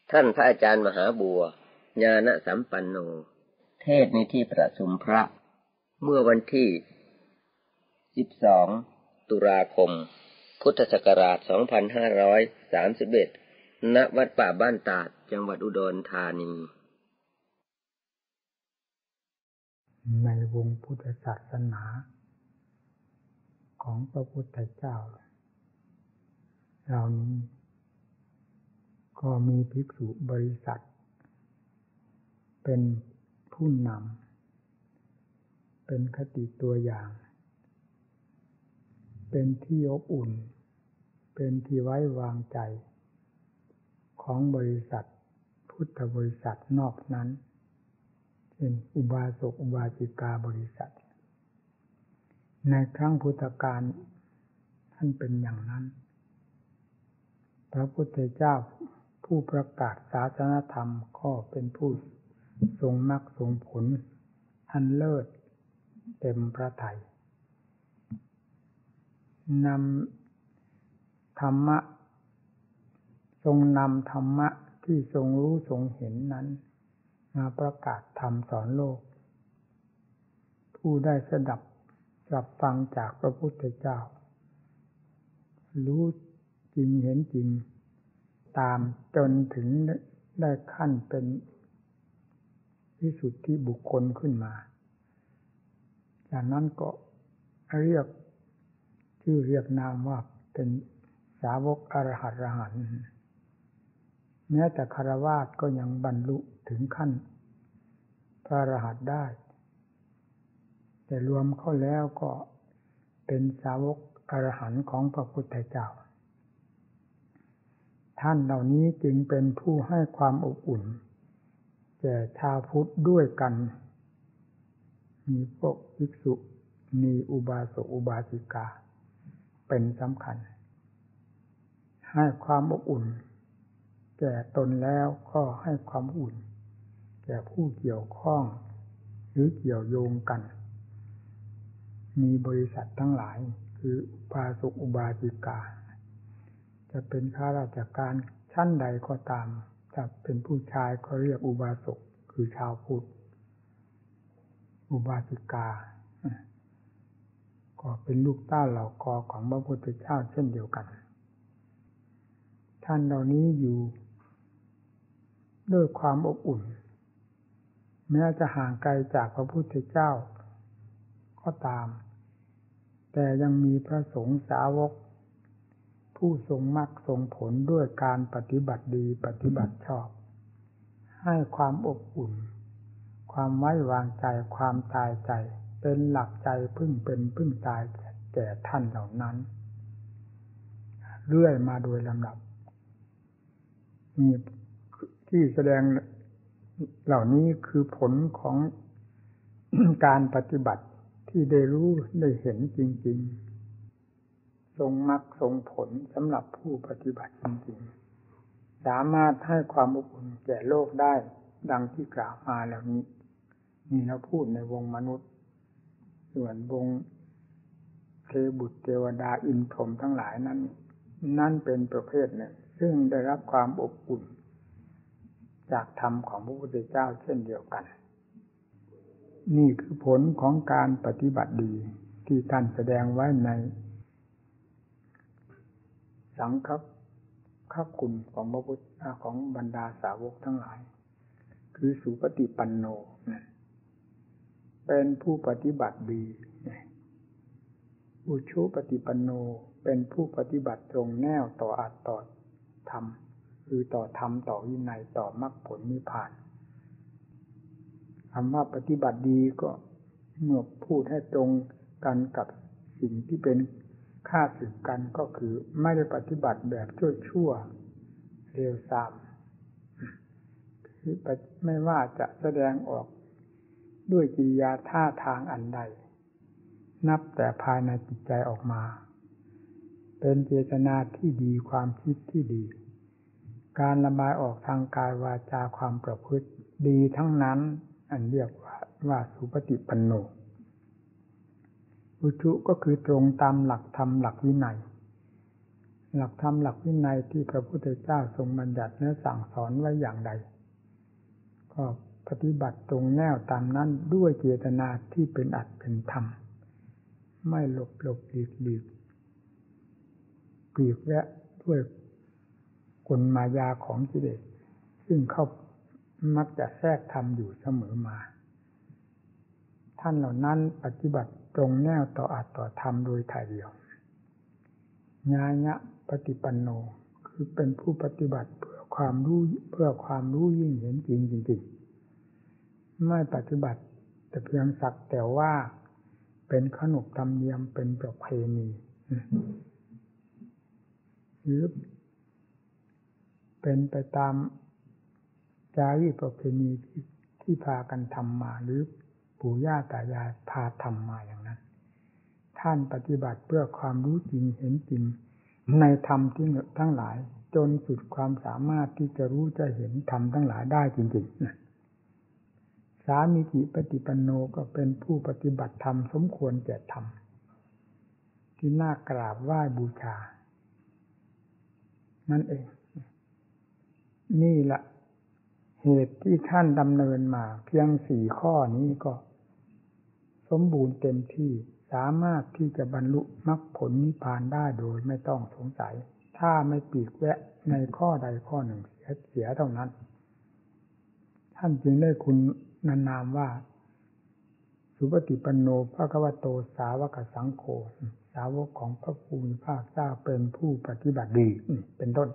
ท่านพระอาจารย์มหาบัวญาณสัมปันโนเทศน์ในที่ประชุมพระเมื่อวันที่12ตุลาคมพุทธศักราช2531ณวัดป่าบ้านตาดจังหวัดอุดรธานีในวงพุทธศาสนาของพระพุทธเจ้าเรานี้ก็มีภิกษุบริษัทเป็นผู้นำเป็นคติตัวอย่างเป็นที่อบอุ่นเป็นที่ไว้วางใจของบริษัทพุทธบริษัทนอกนั้นเช่นอุบาสกอุบาสิกาบริษัทในครั้งพุทธกาลท่านเป็นอย่างนั้นพระพุทธเจ้าผู้ประกาศศาสนธรรมก็เป็นผู้ทรงมรรคทรงผลอันเลิศเต็มพระทัยนำธรรมะทรงนำธรรมะที่ทรงรู้ทรงเห็นนั้นมาประกาศธรรมสอนโลกผู้ได้สดับรับฟังจากพระพุทธเจ้ารู้จริงเห็นจริงตามจนถึงได้ขั้นเป็นวิสุทธิบุคคลขึ้นมาจากนั้นก็เรียกชื่อเรียกนามว่าเป็นสาวกอรหันต์แม้แต่ฆราวาสก็ยังบรรลุถึงขั้นพระอรหันต์ได้แต่รวมเข้าแล้วก็เป็นสาวกอรหันต์ของพระพุทธเจ้าท่านเหล่านี้จึงเป็นผู้ให้ความอบอุ่นแก่ชาวพุทธด้วยกันมีพวกภิกษุมีอุบาสกอุบาสิกาเป็นสำคัญให้ความอบอุ่นแก่ตนแล้วก็ให้ความอุ่นแก่ผู้เกี่ยวข้องหรือเกี่ยวโยงกันมีบริษัททั้งหลายคืออุบาสกอุบาสิกาจะเป็นข้าราชการชั้นใดก็ตามถ้าเป็นผู้ชายก็เรียกอุบาสกคือชาวพุทธอุบาสิกาก็เป็นลูกเต้าเหล่ากอของพระพุทธเจ้าเช่นเดียวกันท่านเหล่านี้อยู่ด้วยความอบอุ่นแม้จะห่างไกลจากพระพุทธเจ้าก็ตามแต่ยังมีพระสงฆ์สาวกผู้ทรงมรรคทรงผลด้วยการปฏิบัติดีปฏิบัติชอบให้ความอบอุ่นความไว้วางใจความตายใจเป็นหลักใจพึ่งเป็นพึ่งตายแก่ท่านเหล่านั้นเรื่อยมาโดยลำดับมีที่แสดงเหล่านี้คือผลของการปฏิบัติที่ได้รู้ได้เห็นจริงๆทรงมรรคทรงผลสำหรับผู้ปฏิบัติจริงๆสามารถให้ความอบอุ่นแก่โลกได้ดังที่กล่าวมาแล้วนี้นี่เราพูดในวงมนุษย์ส่วนวงเทพบุตรเทวดาอินทร์พรหมทั้งหลายนั้นนั่นเป็นประเภทหนึ่งซึ่งได้รับความอบอุ่นจากธรรมของพระพุทธเจ้าเช่นเดียวกันนี่คือผลของการปฏิบัติดีที่ท่านแสดงไว้ในสังฆคุณของพระพุทธของบรรดาสาวกทั้งหลายคือสุปฏิปันโนเป็นผู้ปฏิบัติดีอุชุปฏิปันโนเป็นผู้ปฏิบัติตรงแนวต่ออัตต่อธรรมคือต่อธรรมต่อวินัยต่อมรรคผลนิพพานคำว่าปฏิบัติดีก็เมื่อพูดให้ตรงกันกับสิ่งที่เป็นค่าศึกกันก็คือไม่ได้ปฏิบัติแบบชั่วๆเลวทรามคือไม่ว่าจะแสดงออกด้วยกิริยาท่าทางอันใดนับแต่ภายในจิตใจออกมาเป็นเจตนาที่ดีความคิดที่ดีการระบายออกทางกายวาจาความประพฤติดีทั้งนั้นอันเรียกว่าสุปฏิปันโนอุชุก็คือตรงตามหลักธรรมหลักวินัยหลักธรรมหลักวินัยที่พระพุทธเจ้าทรงบัญญัติและสั่งสอนไว้อย่างใดก็ปฏิบัติตรงแนวตามนั้นด้วยเจตนาที่เป็นอัตเป็นธรรมไม่หลบหลีกปลีกแวะด้วยกลมายาของกิเลสซึ่งเขามักจะแทรกทำอยู่เสมอมาท่านเหล่านั้นปฏิบัติตรงแนวต่ออัตต่อธรรมโดยถ่ายเดียวญาณปฏิปันโนคือเป็นผู้ปฏิบัติเพื่อความรู้ยิ่งเห็นจริงจริงไม่ปฏิบัติแต่เพียงสักแต่ว่าเป็นขนบธรรมเนียมเป็นประเพณีหรือเป็นไปตามจารีตประเพณีที่พากันทำมาหรือปู่ย่าตายายพาทำมาอย่างนั้นท่านปฏิบัติเพื่อความรู้จริงเห็นจริงในธรรมที่ทั้งหลายจนสุดความสามารถที่จะรู้จะเห็นธรรมทั้งหลายได้จริงๆสามีจิปฏิปันโนก็เป็นผู้ปฏิบัติธรรมสมควรแก่ธรรมที่น่ากราบไหว้บูชานั่นเองนี่แหละเหตุที่ท่านดำเนินมาเพียง4 ข้อนี้ก็สมบูรณ์เต็มที่สามารถที่จะบรรลุมรรคผลนิพพานได้โดยไม่ต้องสงสัยถ้าไม่ปลีกแวะในข้อใดข้อหนึ่งเสียเท่านั้นท่านจึงได้คุณนามว่าสุปฏิปันโนภควโตสาวกสังโฆสาวกของพระผู้มีพระเจ้าเป็นผู้ปฏิบัติดีเป็นต้น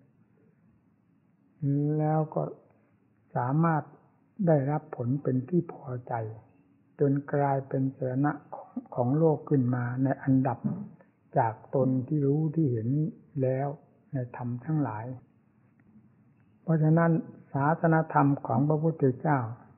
แล้วก็สามารถได้รับผลเป็นที่พอใจจนกลายเป็นสรณะของโลกขึ้นมาในอันดับจากตนที่รู้ที่เห็นแล้วในธรรมทั้งหลายเพราะฉะนั้นศาสนธรรมของพระพุทธเจ้า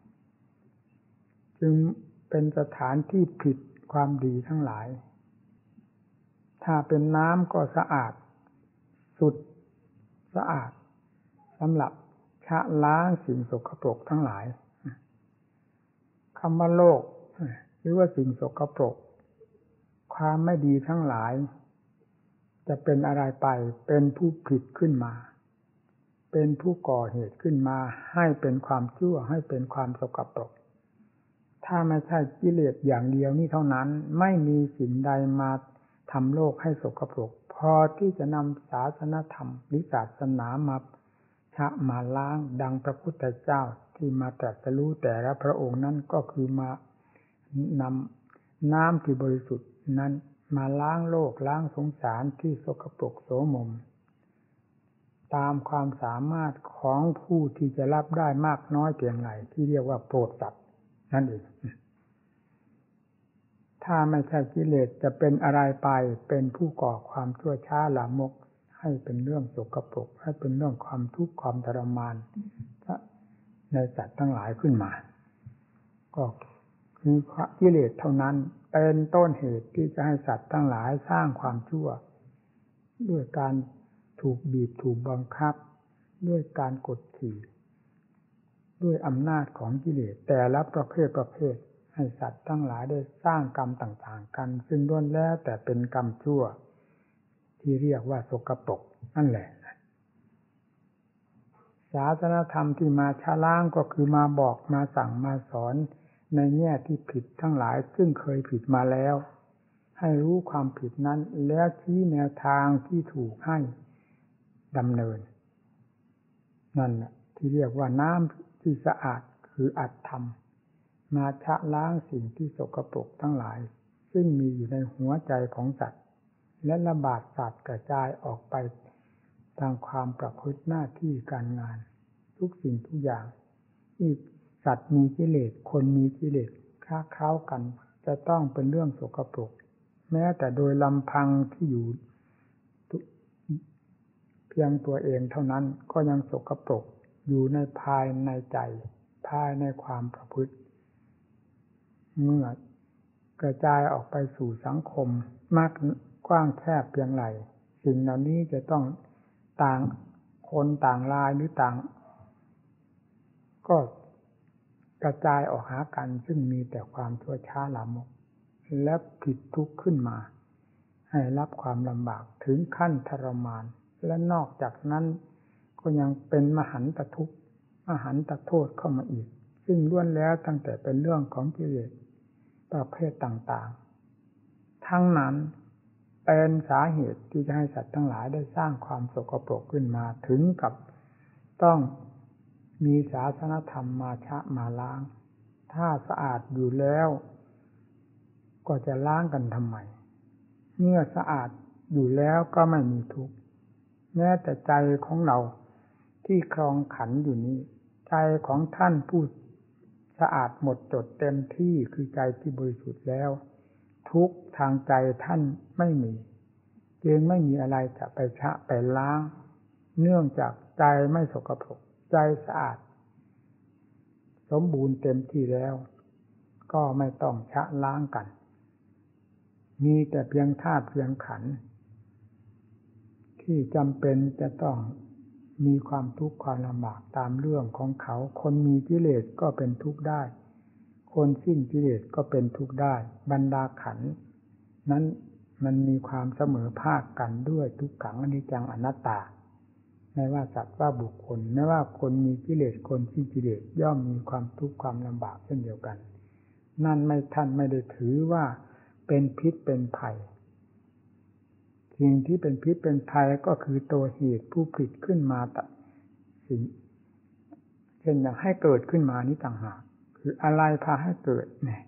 จึงเป็นสถานที่ผลิตความดีทั้งหลายถ้าเป็นน้ำก็สะอาดสุดสะอาดสำหรับชะล้างสิ่งสกปรกทั้งหลายคำว่าโลกหรือว่าสิ่งสกปรกความไม่ดีทั้งหลายจะเป็นอะไรไปเป็นผู้ผิดขึ้นมาเป็นผู้ก่อเหตุขึ้นมาให้เป็นความชั่วให้เป็นความสกปรกถ้าไม่ใช่กิเลสอย่างเดียวนี่เท่านั้นไม่มีสิ่งใดมาทำโลกให้สกปรกพอที่จะนำศาสนธรรมหรือศาสนามาล้างดังพระพุทธเจ้าที่มาตรัสรู้แต่ละพระองค์นั้นก็คือมานำน้ำที่บริสุทธิ์นั้นมาล้างโลกล้างสงสารที่สกปรกโสมมตามความสามารถของผู้ที่จะรับได้มากน้อยเพียงไรที่เรียกว่าโปรดสัตว์นั่นเองถ้าไม่ใช่กิเลสจะเป็นอะไรไปเป็นผู้ก่อความชั่วช้าลามกให้เป็นเรื่องสกปรกให้เป็นเรื่องความทุกข์ความทรมานในสัตว์ทั้งหลายขึ้นมาก็คือกิเลสเท่านั้นเป็นต้นเหตุที่จะให้สัตว์ทั้งหลายสร้างความชั่วด้วยการถูกบีบถูกบังคับด้วยการกดขี่ด้วยอำนาจของกิเลสแต่ละประเภทให้สัตว์ทั้งหลายได้สร้างกรรมต่างๆกันซึ่งล้วนแล้วแต่เป็นกรรมชั่วที่เรียกว่าสกปรกนั่นแหละศาสนธรรมที่มาชะล้างก็คือมาบอกมาสั่งมาสอนในแง่ที่ผิดทั้งหลายซึ่งเคยผิดมาแล้วให้รู้ความผิดนั้นแล้วชี้แนวทางที่ถูกให้ดำเนินนั่นแหละที่เรียกว่าน้ำที่สะอาดคืออัตธรรมมาชะล้างสิ่งที่สกปรกทั้งหลายซึ่งมีอยู่ในหัวใจของสัตว์และระบาดสาดกระจายออกไปทางความประพฤติหน้าที่การงานทุกสิ่งทุกอย่างที่สัตว์มีกิเลสคนมีกิเลสคล้าเคล้ากันจะต้องเป็นเรื่องสกปรกแม้แต่โดยลำพังที่อยู่เพียงตัวเองเท่านั้นก็ยังสกปรกอยู่ในภายในใจภายในความประพฤติเมื่อกระจายออกไปสู่สังคมมากกว้างแคบเพียงไรสิ่งเหล่านี้จะต้องต่างคนต่างรายหรือต่างก็กระจายออกหากันซึ่งมีแต่ความชั่วช้าลามกและผิดทุกข์ขึ้นมาใให้รับความลำบากถึงขั้นทรมานและนอกจากนั้นก็ยังเป็นมหันตทุกข์มหันตโทษเข้ามาอีกซึ่งล้วนแล้วตั้งแต่เป็นเรื่องของกิเลสประเภทต่างๆทั้งนั้นเป็นสาเหตุที่จะให้สัตว์ทั้งหลายได้สร้างความสกปรกขึ้นมาถึงกับต้องมีศาสนธรรมมาชะมาล้างถ้าสะอาดอยู่แล้วก็จะล้างกันทำไมเมื่อสะอาดอยู่แล้วก็ไม่มีทุกข์แม้แต่ใจของเราที่ครองขันอยู่นี้ใจของท่านผู้สะอาดหมดจดเต็มที่คือใจที่บริสุทธิ์แล้วทุกข์ทางใจท่านไม่มีจึงไม่มีอะไรจะไปชะไปล้างเนื่องจากใจไม่สกปรกใจสะอาดสมบูรณ์เต็มที่แล้วก็ไม่ต้องชะล้างกันมีแต่เพียงธาตุเพียงขันธ์ที่จำเป็นจะต้องมีความทุกข์ความลำบากตามเรื่องของเขาคนมีกิเลสก็เป็นทุกข์ได้คนสิ้นกิเลสก็เป็นทุกข์ได้บรรดาขันธ์นั้นมันมีความเสมอภาคกันด้วยทุกขังอนิจจังอนัตตาไม่ว่าสัตว์ว่าบุคคลไม่ว่าคนมีกิเลสคนสิ้นกิเลสย่อมมีความทุกข์ความลำบากเช่นเดียวกันนั่นไม่ท่านไม่ได้ถือว่าเป็นพิษเป็นภัยสิ่งที่เป็นพิษเป็นภัยก็คือตัวเหตุผู้ผลิตขึ้นมาสิ่งเช่นอย่างให้เกิดขึ้นมานี้ต่างหากคืออะไรพาให้เกิดเนี่ย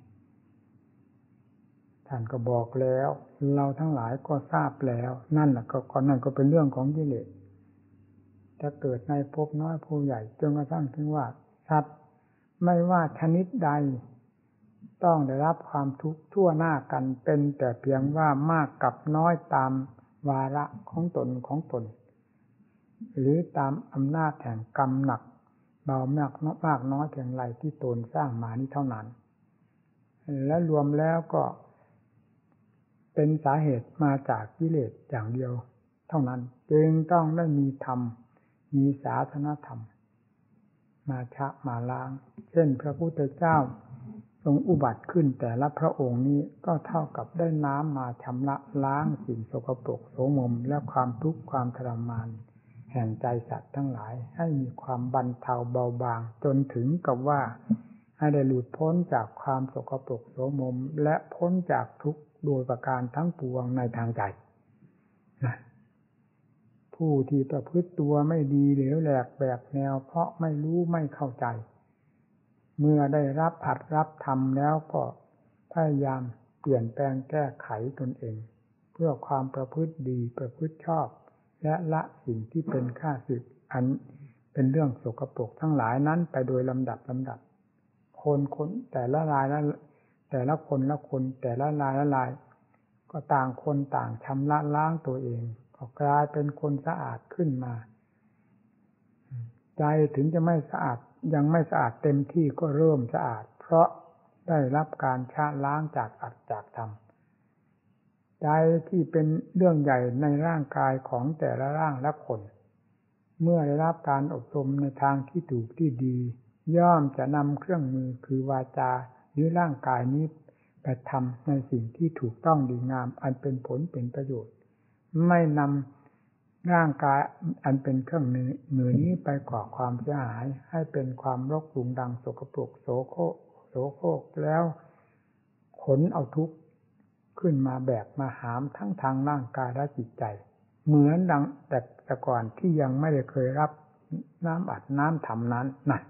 ท่านก็บอกแล้วเราทั้งหลายก็ทราบแล้วนั่นแหละก็นั่นก็เป็นเรื่องของกิเลสจะเกิดในภพน้อยภพใหญ่จนกระทั่งถึงว่าสัตว์ไม่ว่าชนิดใดต้องได้รับความทุกข์ทั่วหน้ากันเป็นแต่เพียงว่ามากกับน้อยตามวาระของตนหรือตามอำนาจแห่งกรรมหนักเบามากน้อยเพียงไรที่ตนสร้างมานี้เท่านั้นและรวมแล้วก็เป็นสาเหตุมาจากกิเลสอย่างเดียวเท่านั้นจึงต้องได้มีธรรมมีศาสนธรรมมาชะมาล้างเช่นพระพุทธเจ้าทรงอุบัติขึ้นแต่ละพระองค์นี้ก็เท่ากับได้น้ำมาชำระล้างสิ่งสกปรกโสมมและความทุกข์ความทรมานแห่งใจสัตว์ทั้งหลายให้มีความบรรเทาเบาบางจนถึงกับว่าให้ได้หลุดพ้นจากความสกปรกโสมมและพ้นจากทุกข์โดยประการทั้งปวงในทางใจนะผู้ที่ประพฤติตัวไม่ดีเหลวแหลกแบกแนวเพราะไม่รู้ไม่เข้าใจเมื่อได้รับอัดรับทำแล้วก็พยายามเปลี่ยนแปลงแก้ไขตนเองเพื่อความประพฤติดีประพฤติชอบและละสิ่งที่เป็นข้าศึกอันเป็นเรื่องสกปรกทั้งหลายนั้นไปโดยลำดับคนแต่ละรายแต่ละคนแต่ละรายก็ต่างคนต่างชำระล้างตัวเองก็กลายเป็นคนสะอาดขึ้นมาใจถึงจะไม่สะอาดยังไม่สะอาดเต็มที่ก็เริ่มสะอาดเพราะได้รับการชะล้างจากอัตจากธรรมใจที่เป็นเรื่องใหญ่ในร่างกายของแต่ละร่างและคนเมื่อได้รับการอบรมในทางที่ถูกที่ดีย่อมจะนำเครื่องมือคือวาจาหรือร่างกายนี้ไปทำในสิ่งที่ถูกต้องดีงามอันเป็นผลเป็นประโยชน์ไม่นำร่างกายอันเป็นเครื่องมือนี้ไปก่อความเสียหายให้เป็นความรกรุงรังสกปรกโสโครกแล้วขนเอาทุกข์ขึ้นมาแบกมาหามทั้งทางร่างกายและจิตใจเหมือนดังแต่ก่อนที่ยังไม่ได้เคยรับน้ำอัดน้ำทำนั้นนั่น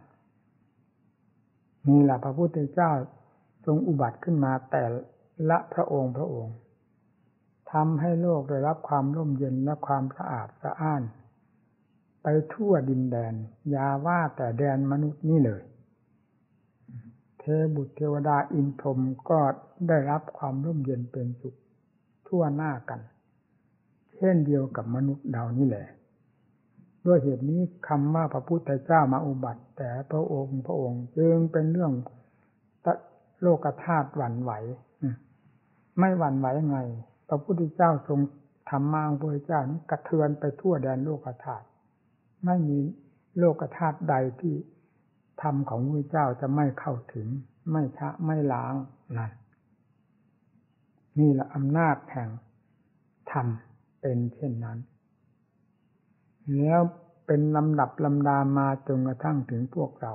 นี่แหละพระพุทธเจ้าทรงอุบัติขึ้นมาแต่ละพระองค์ทำให้โลกได้รับความร่มเย็นและความสะอาดสะอ้านไปทั่วดินแดนอย่าว่าแต่แดนมนุษย์นี่เลยเทบุตรเทวดาอินทร์พรหมก็ได้รับความร่มเย็นเป็นสุขทั่วหน้ากันเช่นเดียวกับมนุษย์เรานี่แหละด้วยเหตุนี้คำว่าพระพุทธเจ้ามาอุบัติแต่พระองค์จึงเป็นเรื่องโลกธาตุหวั่นไหวไม่หวั่นไหวไงพระพุทธเจ้าทรงธรรมะของพระพุทธเจ้านี้กระเทือนไปทั่วแดนโลกธาตุไม่มีโลกธาตุใดที่ธรรมของพระพุทธเจ้าจะไม่เข้าถึงไม่ชะไม่ล้างนั่นนี่แหละอำนาจแห่งธรรมเป็นเช่นนั้นแล้วเป็นลำดับลำดามาจนกระทั่งถึงพวกเรา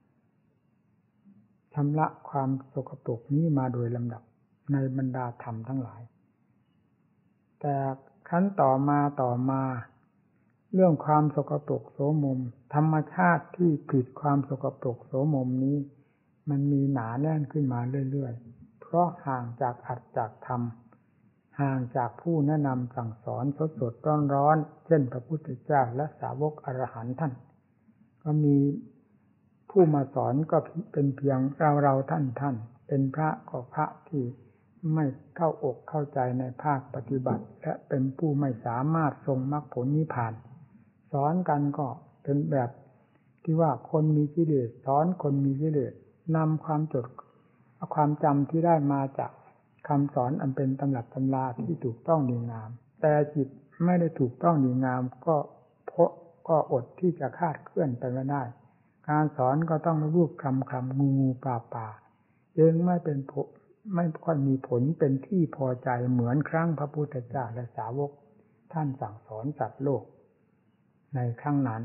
ชำระความสกปรกนี้มาโดยลำดับในบรรดาธรรมทั้งหลายแต่ขั้นต่อมาเรื่องความสกปรกโสมมธรรมชาติที่ผิดความสกปรกโสมมนี้มันมีหนาแน่นขึ้นมาเรื่อยๆเพราะห่างจากอัตจากธรรมห่างจากผู้แนะนำสั่งสอนสดๆร้อนๆเช่นพระพุทธเจ้าและสาวกอรหันต์ท่านก็มีผู้มาสอนก็เป็นเพียงเราท่านเป็นพระก็พระที่ไม่เข้าอกเข้าใจในภาคปฏิบัติและเป็นผู้ไม่สามารถทรงมรรคผลนิพพานสอนกันก็เป็นแบบที่ว่าคนมีกิเลสสอนคนมีกิเลสนำความจำที่ได้มาจากคำสอนอันเป็นตำรับตำราที่ถูกต้องดีงามแต่จิตไม่ได้ถูกต้องดีงามก็อดที่จะคาดเคลื่อนไปไม่ได้การสอนก็ต้องรูปคำงูป่ายังไม่ค่อยมีผลเป็นที่พอใจเหมือนครั้งพระพุทธเจ้าและสาวกท่านสั่งสอนสัตว์โลกในครั้งนั้น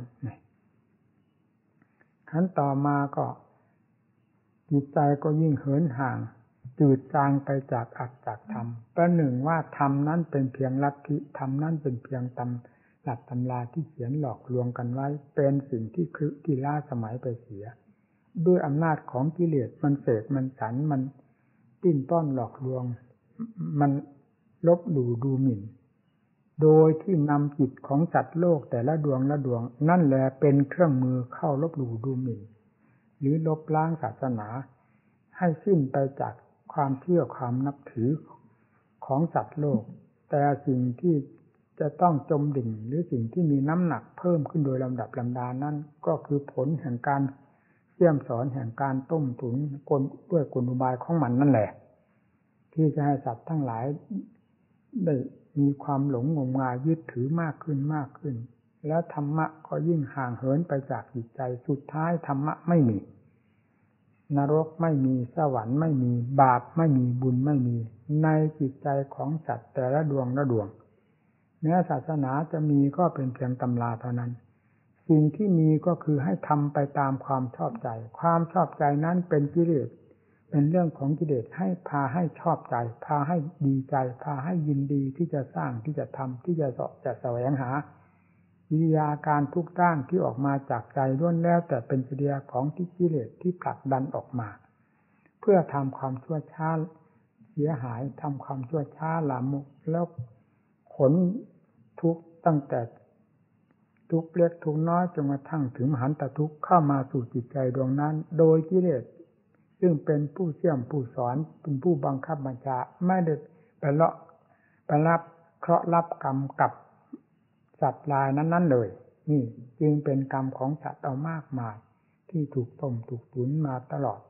ขั้นต่อมาก็จิตใจก็ยิ่งเหินห่างจืดจางไปจากอัตจากธรรมประหนึ่งว่าธรรมนั้นเป็นเพียงลัทธิธรรมนั้นเป็นเพียงตำราที่เขียนหลอกลวงกันไว้เป็นสิ่งที่ล้าสมัยไปเสียด้วยอำนาจของกิเลสมันเสกมันสันมันติ้นต้อนหลอกลวงมันลบหลู่ดูหมิ่นโดยที่นำจิตของสัตว์โลกแต่ละดวงนั่นแหละเป็นเครื่องมือเข้าลบหลู่ดูหมิ่นหรือลบล้างศาสนาให้สิ้นไปจากความเชื่อความนับถือของสัตว์โลกแต่สิ่งที่จะต้องจมดิ่งหรือสิ่งที่มีน้ำหนักเพิ่มขึ้นโดยลำดับลำดานั้นก็คือผลแห่งการเสี่ยมสอนแห่งการต้มตุ๋นด้วยกลอุบายของมันนั่นแหละที่จะให้สัตว์ทั้งหลายได้มีความหลงงมงายยึดถือมากขึ้นแล้วธรรมะก็ยิ่งห่างเหินไปจากจิตใจสุดท้ายธรรมะไม่มีนรกไม่มีสวรรค์ไม่มีบาปไม่มีบุญไม่มีในจิตใจของสัตว์แต่ละดวงแม้ศาสนาจะมีก็เป็นเพียงตำราเท่านั้นสิ่งที่มีก็คือให้ทำไปตามความชอบใจความชอบใจนั้นเป็นกิเลสเป็นเรื่องของกิเลสให้พาให้ชอบใจพาให้ดีใจพาให้ยินดีที่จะสร้างที่จะทำที่จะแสวงหากิริยาการทุกด้านที่ออกมาจากใจล้วนแล้วแต่เป็นกิริยาของกิเลสที่ผลักดันออกมาเพื่อทำความชั่วช้าเสียหายทำความชั่วช้าลามกแล้วขนทุกข์ตั้งแต่ทุกข์เล็กทุกข์น้อยจนกระทั่งถึงมหันตทุกข์เข้ามาสู่จิตใจดวงนั้นโดยกิเลสซึ่งเป็นผู้เสี่ยมผู้สอนเป็นผู้บังคับบัญชาไม่ได้ไปรับเคราะห์รับกรรมกับสัตว์รายนั้นเลยนี่จึงเป็นกรรมของสัตว์เอามากมายที่ถูกต้มถูกตุ๋นมาตลอด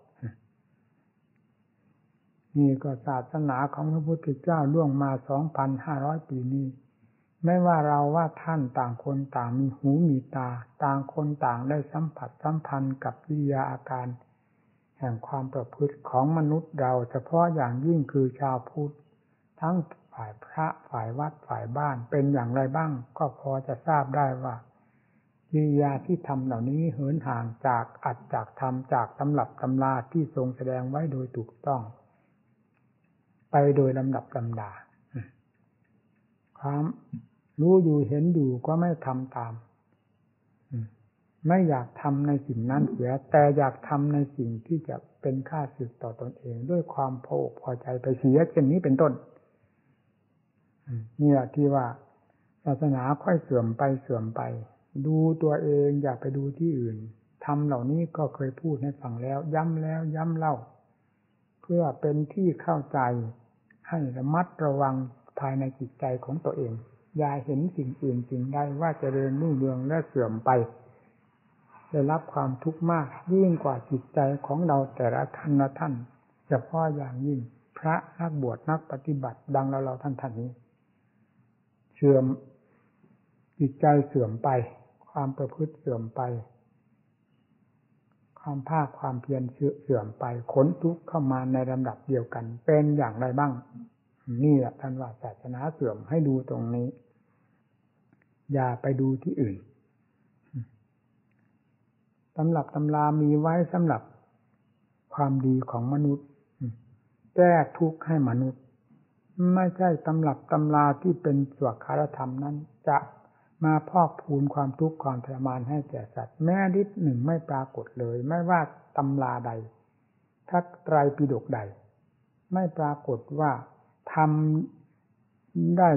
นี่ก็ศาสนาของพระพุทธเจ้าล่วงมา 2,500 ปีนี้ไม่ว่าเราว่าท่านต่างคนต่างมีหูมีตาต่างคนต่างได้สัมผัสสัมพันธ์กับกิริยาอาการแห่งความประพฤติของมนุษย์เราเฉพาะอย่างยิ่งคือชาวพุทธทั้งฝ่ายพระฝ่ายวัดฝ่ายบ้านเป็นอย่างไรบ้างก็พอจะทราบได้ว่ากิริยาที่ทำเหล่านี้เหินห่างจากอัตจากธรรมจากตำรับตำราที่ทรงแสดงไว้โดยถูกต้องไปโดยลำดับลำดาความรู้อยู่เห็นอยู่ก็ไม่ทำตามไม่อยากทำในสิ่งนั้นเสียแต่อยากทำในสิ่งที่จะเป็นค่าศึกต่อตนเองด้วยความพอใจไปเสียเช่นนี้เป็นต้นนี่แหละที่ว่าศาสนาค่อยเสื่อมไปดูตัวเองอย่าไปดูที่อื่นทำเหล่านี้ก็เคยพูดให้ฟังแล้วย้ำแล้วย้ำเล่าเพื่อเป็นที่เข้าใจให้ระมัดระวังภายในจิตใจของตัวเองอย่าเห็นสิ่งอื่นสิ่งใดว่าเจริญรุ่งเรืองและเสื่อมไปได้รับความทุกข์มากยิ่งกว่าจิตใจของเราแต่ละท่านเฉพาะอย่างยิ่งพระนักบวชนักปฏิบัติดังเราท่านนี้เสื่อมจิตใจเสื่อมไปความประพฤติเสื่อมไปความภาคความเพียรเสื่อมไปขนทุกข์เข้ามาในลำดับเดียวกันเป็นอย่างไรบ้างนี่แหละท่านว่าศาสนาเสื่อมให้ดูตรงนี้อย่าไปดูที่อื่นตำรับตำรามีไว้สำหรับความดีของมนุษย์แก้ทุกข์ให้มนุษย์ไม่ใช่ตำรับตำราที่เป็นสวขาธรรมนั้นจะมาพอกพูนความทุกข์ความทรมานให้แก่สัตว์แม้นิดหนึ่งไม่ปรากฏเลยไม่ว่าตำราใดถ้าไตรปิฎกใดไม่ปรากฏว่าทำได้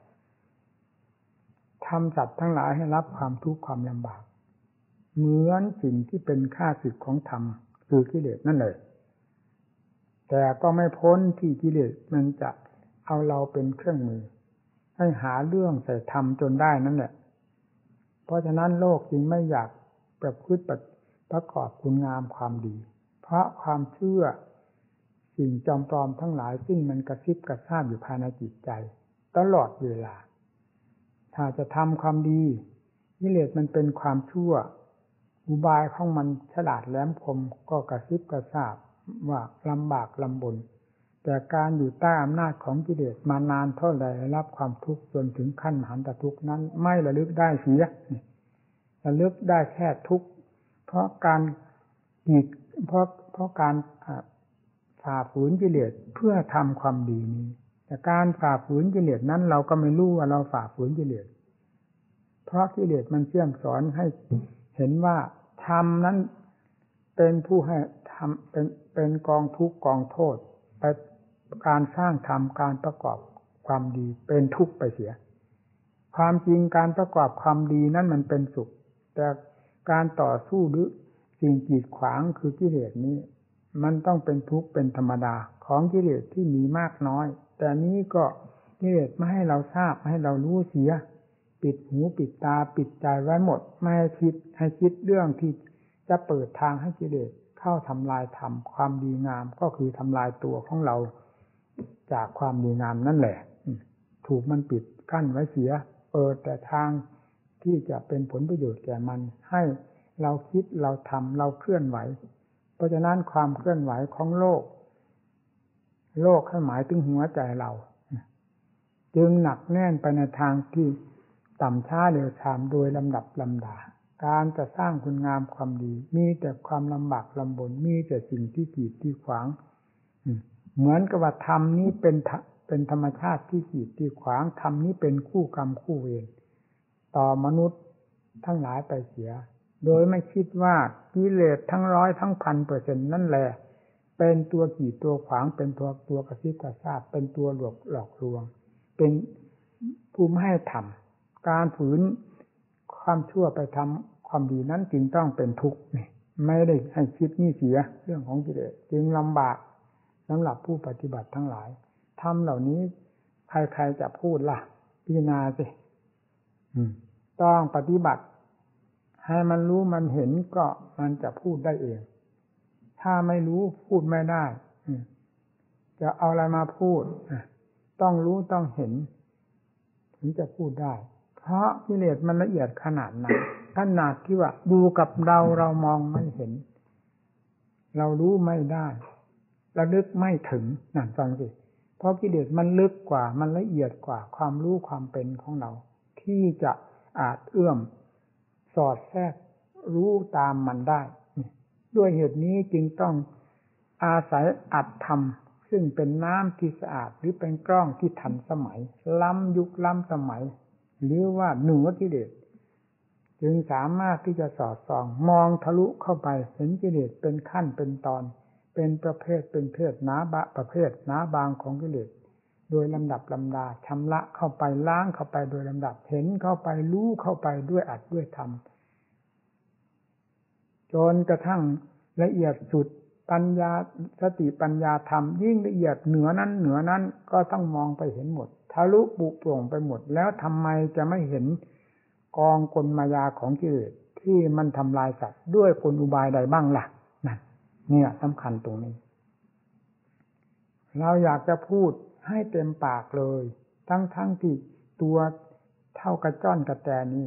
ทำสัตว์ทั้งหลายให้รับความทุกข์ความลำบากเหมือนสิ่งที่เป็นข้าศึกของธรรมคือกิเลสนั่นเลยแต่ก็ไม่พ้นที่กิเลสมันจะเอาเราเป็นเครื่องมือให้หาเรื่องใส่ธรรมจนได้นั่นแหละเพราะฉะนั้นโลกจึงไม่อยากประพฤติประกอบคุณงามความดีเพราะความเชื่อสิ่งจอมปลอมทั้งหลายซึ่งมันกระซิบกระซาบอยู่ภายในจิตใจตลอดเวลาถ้าจะทำความดีกิเลสมันเป็นความชั่วอุบายของมันฉลาดแหลมคมก็กระซิบกระซาบว่าลำบากลำบนแต่การอยู่ใต้อำนาจของกิเลสมานานเท่าไหร่รับความทุกข์จนถึงขั้นมหันตทุกข์นั้นไม่ระลึกได้เสียระลึกได้แค่ทุกข์เพราะการเพราะการฝ่าฝืนกิเลสเพื่อทำความดีนี้แต่การฝ่าฝืนกิเลสนั้นเราก็ไม่รู้ว่าเราฝ่าฝืนกิเลสเพราะกิเลสมันเชื่อมสอนให้เห็นว่าธรรมนั้นเป็นผู้ให้ทำเป็นกองทุกข์กองโทษไปการสร้างธรรมการประกอบความดีเป็นทุกข์ไปเสียความจริงการประกอบความดีนั้นมันเป็นสุขแต่การต่อสู้หรือสิ่งกีดขวางคือกิเลสนี้มันต้องเป็นทุกข์เป็นธรรมดาของกิเลสที่มีมากน้อยแต่นี้ก็กิเลสไม่ให้เราทราบไม่ให้เรารู้เสียปิดหูปิดตาปิดใจไว้หมดไม่ให้คิดเรื่องที่จะเปิดทางให้กิเลสเข้าทำลายธรรมความดีงามก็คือทำลายตัวของเราจากความดีงามนั่นแหละถูกมันปิดกั้นไว้เสียเปิดแต่ทางที่จะเป็นผลประโยชน์แก่มันให้เราคิดเราทำเราเคลื่อนไหวเพราะฉะนั้นความเคลื่อนไหวของโลกให้หมายถึงหัวใจเราจึงหนักแน่นไปในทางที่ต่ำช้าเร็วช้าโดยลำดับลำดาการจะสร้างคุณงามความดีมีแต่ความลำบากลำบนมีแต่สิ่งที่กีดที่ขวางเหมือนกับว่าธรรมนี้เป็นธรรมชาติที่กีดที่ขวางธรรมนี้เป็นคู่กรรมคู่เวรต่อมนุษย์ทั้งหลายไปเสียโดยไม่คิดว่ากิเลสทั้ง100ทั้ง 1,000% นั่นแหละเป็นตัวกีดตัวขวางเป็นตัวกระซิบกระซาบเป็นตัวหลอกลวงเป็นผู้ไม่ให้ทำการฝืนความชั่วไปทำความดีนั้นจึงต้องเป็นทุกข์ไม่ได้ให้คิดนี่เสียเรื่องของกิเลสจึงลำบากสำหรับผู้ปฏิบัติทั้งหลายทำเหล่านี้ใครๆจะพูดล่ะพิจารณาสิต้องปฏิบัติให้มันรู้มันเห็นก็มันจะพูดได้เองถ้าไม่รู้พูดไม่ได้จะเอาอะไรมาพูดต้องรู้ต้องเห็นถึงจะพูดได้เพราะกิเลสมันละเอียดขนาดนั้นขนาดที่ว่าดูกับเรามองไม่เห็นเรารู้ไม่ได้ระลึกไม่ถึงนั่นฟังสิเพราะกิเลสมันลึกกว่ามันละเอียดกว่าความรู้ความเป็นของเราที่จะอาจเอื้อมสอดแทรกรู้ตามมันได้ด้วยเหตุนี้จึงต้องอาศัยอัตธรรมซึ่งเป็นน้ำที่สะอาดหรือเป็นกล้องที่ทันสมัยล้ำยุคล้ำสมัยหรือว่าเหนือกิเลสจึงสามารถที่จะสอดส่องมองทะลุเข้าไปเห็นกิเลสเป็นขั้นเป็นตอนเป็นประเภทเป็นเพศหนาประเภทหนาบางของกิเลสโดยลำดับลำดาชำระเข้าไปล้างเข้าไปโดยลำดับเห็นเข้าไปรู้เข้าไปด้วยอัดด้วยธรรมจนกระทั่งละเอียดสุดปัญญาสติปัญญาธรรมยิ่งละเอียดเหนือนั้นก็ต้องมองไปเห็นหมดทะลุปุโปร่งไปหมดแล้วทำไมจะไม่เห็นกองกลมายาของกิเลสที่มันทำลายสัตว์ด้วยกลอุบายใดบ้างล่ะนั่นเนี่ยสำคัญตรงนี้เราอยากจะพูดให้เต็มปากเลยทั้งที่ตัวเท่ากระจ้อนกระแตนี้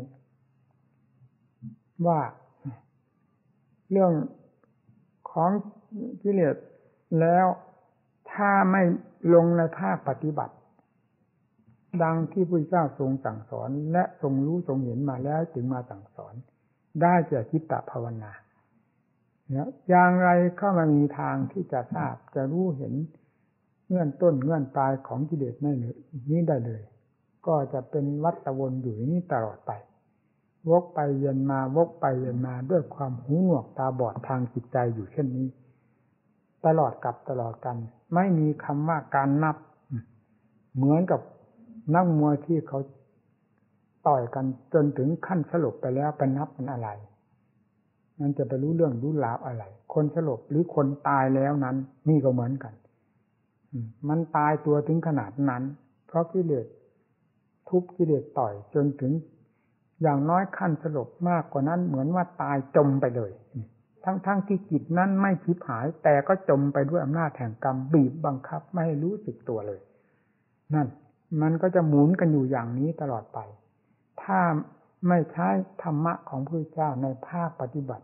ว่าเรื่องของกิเลสแล้วถ้าไม่ลงในภาคปฏิบัติดังที่พระพุทธเจ้าทรงสั่งสอนและทรงรู้ทรงเห็นมาแล้วจึงมาสั่งสอนได้แก่จิตตภาวนาเนี่ยอย่างไรก็ไม่มีทางที่จะทราบจะรู้เห็นเงื่อนต้นเงื่อนปลายของกิเลสนี้ได้เลยก็จะเป็นวัฏวนอยู่อย่างนี้ตลอดไปวกไปเวียนมาวกไปเวียนมาด้วยความหูหนวกตาบอดทางจิตใจอยู่เช่นนี้ตลอดกับตลอดกันไม่มีคำว่าการนับเหมือนกับนักมวยที่เขาต่อยกันจนถึงขั้นสลบไปแล้วไปนับมันอะไรมันจะไปรู้เรื่องรู้ราวอะไรคนสลบหรือคนตายแล้วนั้นนี่ก็เหมือนกันมันตายตัวถึงขนาดนั้นเพราะกิเลสทุบกิเลสต่อยจนถึงอย่างน้อยขั้นสลบมากกว่านั้นเหมือนว่าตายจมไปเลยทั้งที่จิตนั้นไม่ชิบหายแต่ก็จมไปด้วยอำนาจแห่งกรรมบีบบังคับไม่ให้รู้สึกตัวเลยนั่นมันก็จะหมุนกันอยู่อย่างนี้ตลอดไปถ้าไม่ใช้ธรรมะของพระพุทธเจ้าในภาคปฏิบัติ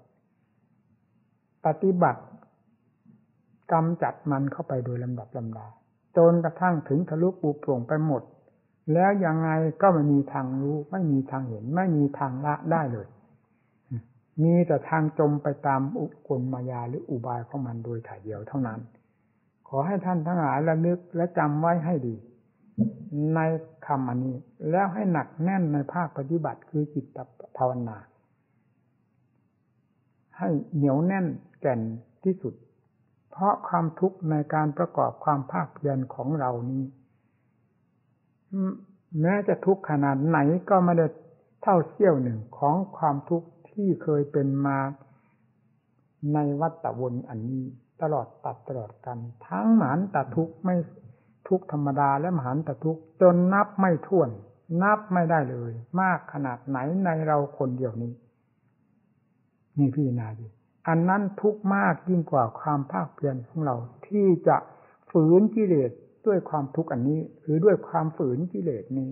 กำจัดมันเข้าไปโดยลำดับลำดาจนกระทั่งถึงทะลุปูโปร่งไปหมดแล้วยังไงก็ไม่มีทางรู้ไม่มีทางเห็นไม่มีทางละได้เลยมีแต่ทางจมไปตามกลมายาหรืออุบายของมันโดยถ่ายเดียวเท่านั้นขอให้ท่านทั้งหลายระลึกและจำไว้ให้ดีในคำอันนี้แล้วให้หนักแน่นในภาคปฏิบัติคือจิตภาวนาให้เหนียวแน่นแก่นที่สุดเพราะความทุกข์ในการประกอบความภาคเพียรของเรานี้แม้จะทุกข์ขนาดไหนก็ไม่ได้เท่าเสี้ยวหนึ่งของความทุกข์ที่เคยเป็นมาในวัฏวนอันนี้ตลอดกันทั้งมหันตทุกข์ไม่ทุกข์ธรรมดาและมหันตทุกข์จนนับไม่ถ้วนนับไม่ได้เลยมากขนาดไหนในเราคนเดียวนี้นี่พี่นาดีอันนั้นทุกข์มากยิ่งกว่าความภาคเพียรของเราที่จะฝืนกิเลสด้วยความทุกข์อันนี้หรือด้วยความฝืนกิเลสนี้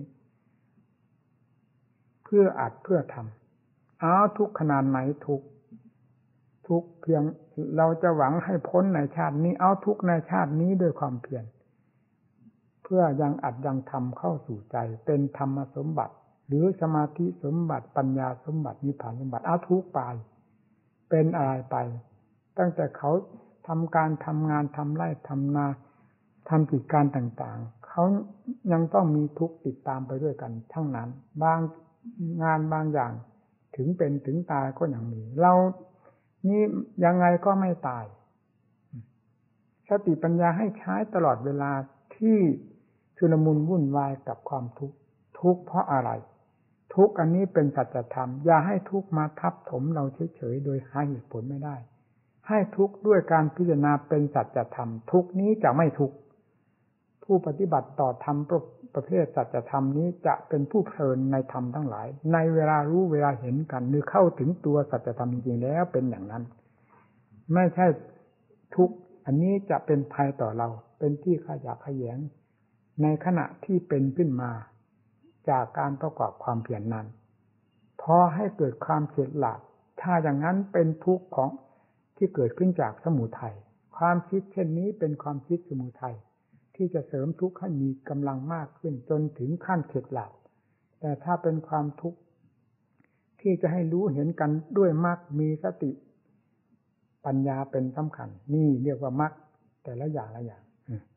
เพื่ออัดเพื่อทำเอาทุกข์ขนาดไหนทุกข์เพียงเราจะหวังให้พ้นในชาตินี้เอาทุกข์ในชาตินี้ด้วยความเพียรเพื่อยังอัดยังทำเข้าสู่ใจเป็นธรรมสมบัติหรือสมาธิสมบัติปัญญาสมบัตินิพพานสมบัติเอาทุกข์ไปเป็นอะไรไปตั้งแต่เขาทำการทำงานทำไร่ทำนาทำกิจการต่างๆเขายังต้องมีทุกข์ติดตามไปด้วยกันทั้งนั้นบางงานบางอย่างถึงเป็นถึงตายก็ยังมีเรานี่ยังไงก็ไม่ตายสติปัญญาให้ใช้ตลอดเวลาที่ชุลมุนวุ่นวายกับความทุกข์เพราะอะไรทุกข์อันนี้เป็นสัจธรรมอย่าให้ทุกข์มาทับถมเราเฉยๆโดยหาเหตุผลไม่ได้ให้ทุกข์ด้วยการพิจารณาเป็นสัจธรรมทุกข์นี้จะไม่ทุกข์ผู้ปฏิบัติต่อธรรมประเภทสัจธรรมนี้จะเป็นผู้เพลินในธรรมทั้งหลายในเวลารู้เวลาเห็นกันหรือเข้าถึงตัวสัจธรรมจริงๆแล้วเป็นอย่างนั้นไม่ใช่ทุกข์อันนี้จะเป็นภัยต่อเราเป็นที่ขยะแขยงในขณะที่เป็นขึ้นมาจากการประกอบความเพียรนั้นพอให้เกิดความเฉลียวฉลาดถ้าอย่างนั้นเป็นทุกข์ของที่เกิดขึ้นจากสมุทัยความคิดเช่นนี้เป็นความคิดสมุทัยที่จะเสริมทุกข์ให้มีกำลังมากขึ้นจนถึงขั้นเฉลียวฉลาดแต่ถ้าเป็นความทุกข์ที่จะให้รู้เห็นกันด้วยมรรคมีสติปัญญาเป็นสำคัญนี่เรียกว่ามรรคแต่ละอย่างละอย่าง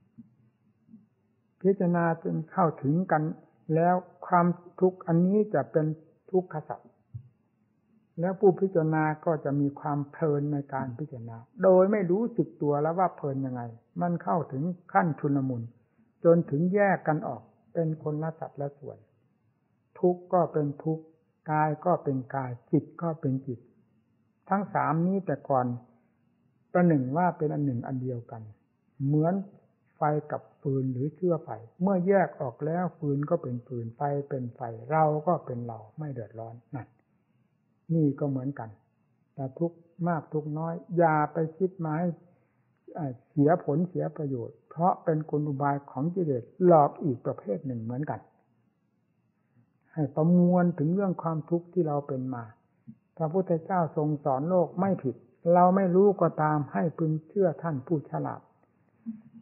พิจารณาจนเข้าถึงกันแล้วความทุกข์อันนี้จะเป็นทุกขสัจแล้วผู้พิจารณาก็จะมีความเพลินในการพิจารณาโดยไม่รู้สึกตัวแล้วว่าเพลินยังไงมันเข้าถึงขั้นชุลมุนจนถึงแยกกันออกเป็นคนละสัตว์ละส่วนทุกข์ก็เป็นทุกข์กายก็เป็นกายจิตก็เป็นจิตทั้งสามนี้แต่ก่อนประหนึ่งว่าเป็นอันหนึ่งอันเดียวกันเหมือนไฟกับฟืนหรือเชื้อไฟเมื่อแยกออกแล้วฟืนก็เป็นฟืนไฟเป็นไฟเราก็เป็นเราไม่เดือดร้อนนั่นนี่ก็เหมือนกันแต่ทุกข์มากทุกข์น้อยอย่าไปคิดมาให้เสียผลเสียประโยชน์เพราะเป็นกลอุบายของกิเลสหลอกอีกประเภทหนึ่งเหมือนกันให้ประมวลถึงเรื่องความทุกข์ที่เราเป็นมาพระพุทธเจ้าทรงสอนโลกไม่ผิดเราไม่รู้ก็ตามให้พึงเชื่อท่านผู้ฉลาด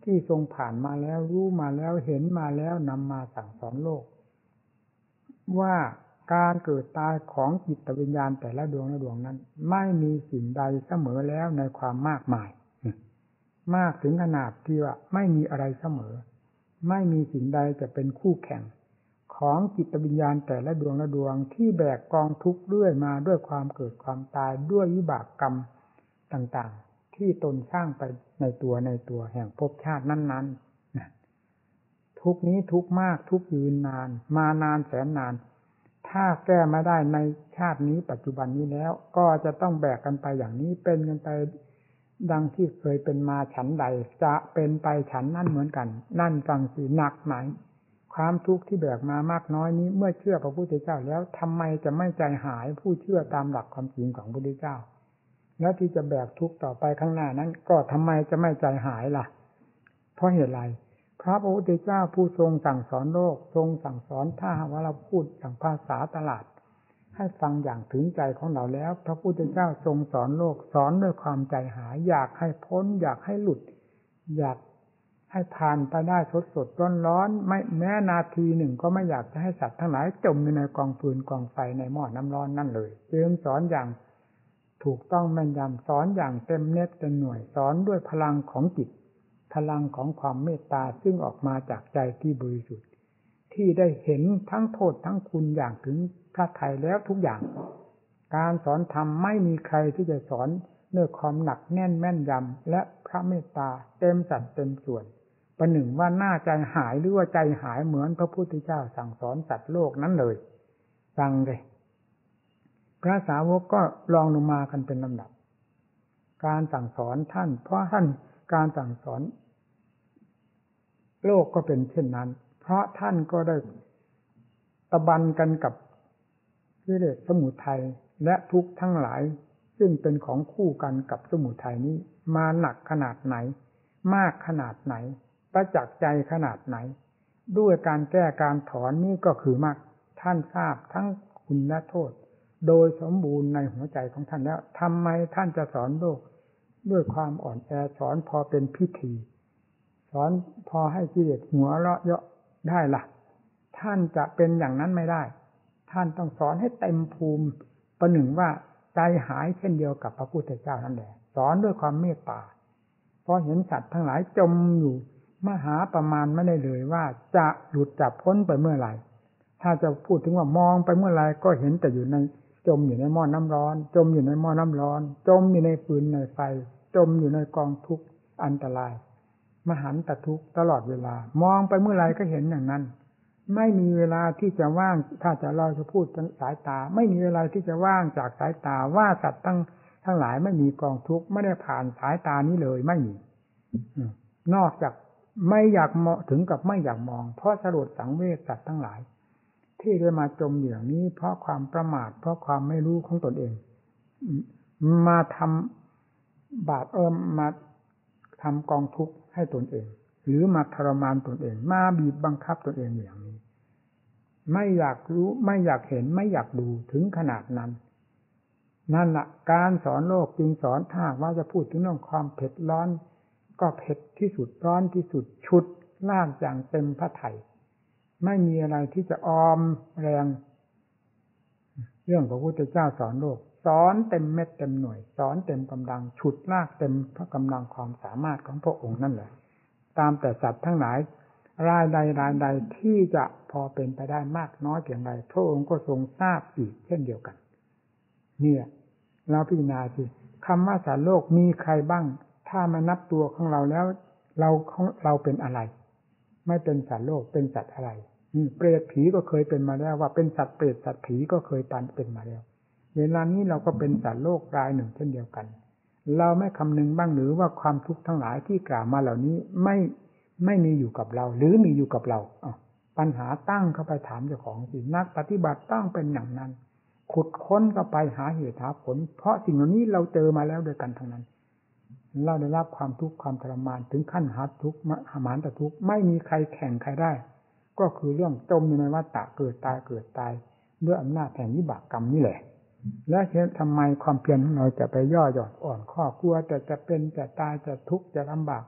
ที่ทรงผ่านมาแล้วรู้มาแล้วเห็นมาแล้วนำมาสั่งสอนโลกว่าการเกิดตายของจิตวิญญาณแต่ละดวงละดวงนั้นไม่มีสิ่งใดเสมอแล้วในความมากมายมากถึงขนาดที่ว่าไม่มีอะไรเสมอไม่มีสิ่งใดจะเป็นคู่แข่งของจิตวิญญาณแต่ละดวงละดวงที่แบกกองทุกข์เรื่อยมาด้วยความเกิดความตายด้วยวิบากกรรมต่างๆที่ตนสร้างไปในตัวแห่งภพชาตินั้นๆทุกนี้ทุกมากทุกยืนนานมานานแสนนานถ้าแก้ไม่ได้ในชาตินี้ปัจจุบันนี้แล้วก็จะต้องแบกกันไปอย่างนี้เป็นกันไปดังที่เคยเป็นมาฉันใดจะเป็นไปฉันนั่นเหมือนกันนั่นฟังสิหนักไหนความทุกข์ที่แบกมามากน้อยนี้เมื่อเชื่อพระพุทธเจ้าแล้วทำไมจะไม่ใจหายผู้เชื่อตามหลักความจริงของพระพุทธเจ้าแล้วที่จะแบกทุกข์ต่อไปข้างหน้านั้นก็ทำไมจะไม่ใจหายล่ะเพราะเหตุไรพระพุทธเจ้าผู้ทรงสั่งสอนโลกทรงสั่งสอนถ้าหากว่าเราพูดอย่างภาษาตลาดให้ฟังอย่างถึงใจของเราแล้วพระพุทธเจ้าทรงสอนโลกสอนด้วยความใจหายอยากให้พ้นอยากให้หลุดอยากให้ผ่านไปได้สดๆร้อนๆไม่แม้นาทีหนึ่งก็ไม่อยากจะให้สัตว์ทั้งหลายจมอยู่ในกองฟืนกองไฟในหม้อน้ำร้อนนั่นเลยจึงสอนอย่างถูกต้องแม่นยำสอนอย่างเต็มเน็ตเต็มหน่วยสอนด้วยพลังของจิตพลังของความเมตตาซึ่งออกมาจากใจที่บริสุทธิ์ที่ได้เห็นทั้งโทษทั้งคุณอย่างถึงพระทัยแล้วทุกอย่างการสอนธรรมไม่มีใครที่จะสอนด้วยความหนักแน่นแม่นยำและพระเมตตาเต็มสัดเต็มส่วนประหนึ่งว่าหน้าใจหายหรือว่าใจหายเหมือนพระพุทธเจ้าสั่งสอนสัตว์โลกนั้นเลยฟังเลยพระสาวกก็ลองลงมากันเป็นลำดับการสั่งสอนท่านเพราะท่านการสั่งสอนโลกก็เป็นเช่นนั้นเพราะท่านก็ได้ตะบันกันกับกิเลสสมุทัยและทุกข์ทั้งหลายซึ่งเป็นของคู่กันกับสมุทัยนี้มาหนักขนาดไหนมากขนาดไหนประจักษ์ใจขนาดไหนด้วยการแก้การถอนนี่ก็คือมากท่านทราบทั้งคุณและโทษโดยสมบูรณ์ในหัวใจของท่านแล้วทำไมท่านจะสอนโลกด้วยความอ่อนแอสอนพอเป็นพิธีสอนพอให้กิเลสหัวเราะเยาะได้ล่ะท่านจะเป็นอย่างนั้นไม่ได้ท่านต้องสอนให้เต็มภูมิประหนึ่งว่าใจหายเช่นเดียวกับพระพุทธเจ้านั่นแหละสอนด้วยความเมตตาเพราะเห็นสัตว์ทั้งหลายจมอยู่มหาประมาณไม่ได้เลยว่าจะหลุดจับพ้นไปเมื่อไหร่ถ้าจะพูดถึงว่ามองไปเมื่อไหร่ก็เห็นแต่อยู่ในจมอยู่ในหม้อน้ำร้อนจมอยู่ในหม้อน้ำร้อนจมอยู่ในฟืนในไฟจมอยู่ในกองทุกข์อันตรายมหันตทุกข์ตลอดเวลามองไปเมื่อไหร่ก็เห็นอย่างนั้นไม่มีเวลาที่จะว่างถ้าเราจะพูดสายตาไม่มีเวลาที่จะว่างจากสายตาว่าสัตว์ทั้งหลายไม่มีกองทุกข์ไม่ได้ผ่านสายตานี้เลยไม่มีนอกจากไม่อยากมองถึงกับไม่อยากมองเพราะสลดสังเวชสัตว์ทั้งหลายที่ได้มาจมอย่างนี้เพราะความประมาทเพราะความไม่รู้ของตนเองมาทำบาปมาทำกองทุกข์ให้ตนเองหรือมาทรมานตนเองมาบีบบังคับตนเองอย่างนี้ไม่อยากรู้ไม่อยากเห็นไม่อยากดูถึงขนาดนั้นนั่นแหละการสอนโลกจึงสอนถ้าว่าจะพูดถึงเรื่องความเผ็ดร้อนก็เผ็ดที่สุดร้อนที่สุดฉุดลากอย่างเต็มพระทัยไม่มีอะไรที่จะออมแรงเรื่องของพระพุทธเจ้าสอนโลกสอนเต็มเม็ดเต็มหน่วยสอนเต็มกำลังฉุดลากเต็มพระกำลังความสามารถของพระองค์นั่นแหละตามแต่สัตว์ทั้งหลายรายใดที่จะพอเป็นไปได้มากน้อยเพียงไรพระองค์ก็ทรงทราบอีกเช่นเดียวกันเนี่ยเราพิจารณาสิคำว่าสัตว์โลกมีใครบ้างถ้ามานับตัวของเราแล้วเราเป็นอะไรไม่เป็นสัตว์โลกเป็นสัตว์อะไรเปรตผีก็เคยเป็นมาแล้วว่าเป็นสัตว์เปรตสัตว์ผีก็เคยเป็นมาแล้วเวลานี้เราก็เป็นสัตว์โลกรายหนึ่งเช่นเดียวกันเราไม่คำนึงบ้างหรือว่าความทุกข์ทั้งหลายที่กล่าวมาเหล่านี้ไม่มีอยู่กับเราหรือมีอยู่กับเราปัญหาตั้งเข้าไปถามเจ้าของสินักปฏิบัติต้องเป็นอย่างนั้นขุดค้นเข้าไปหาเหตุหาผลเพราะสิ่งเหล่านี้เราเจอมาแล้วด้วยกันทั้งนั้นเราได้รับความทุกข์ความทรมานถึงขั้นหาทุกข์มหานตทุกข์ไม่มีใครแข่งใครได้ก็คือเรื่องจมอยู่ในวัฏฏะเกิดตายด้วยอำนาจแห่งวิบากกรรมนี่แหละแล้วเหตุทำไมความเพียรของเราจะไปย่อหย่อนอ่อนข้อกลัวแต่จะเป็นจะตายจะทุกข์จะลำบาก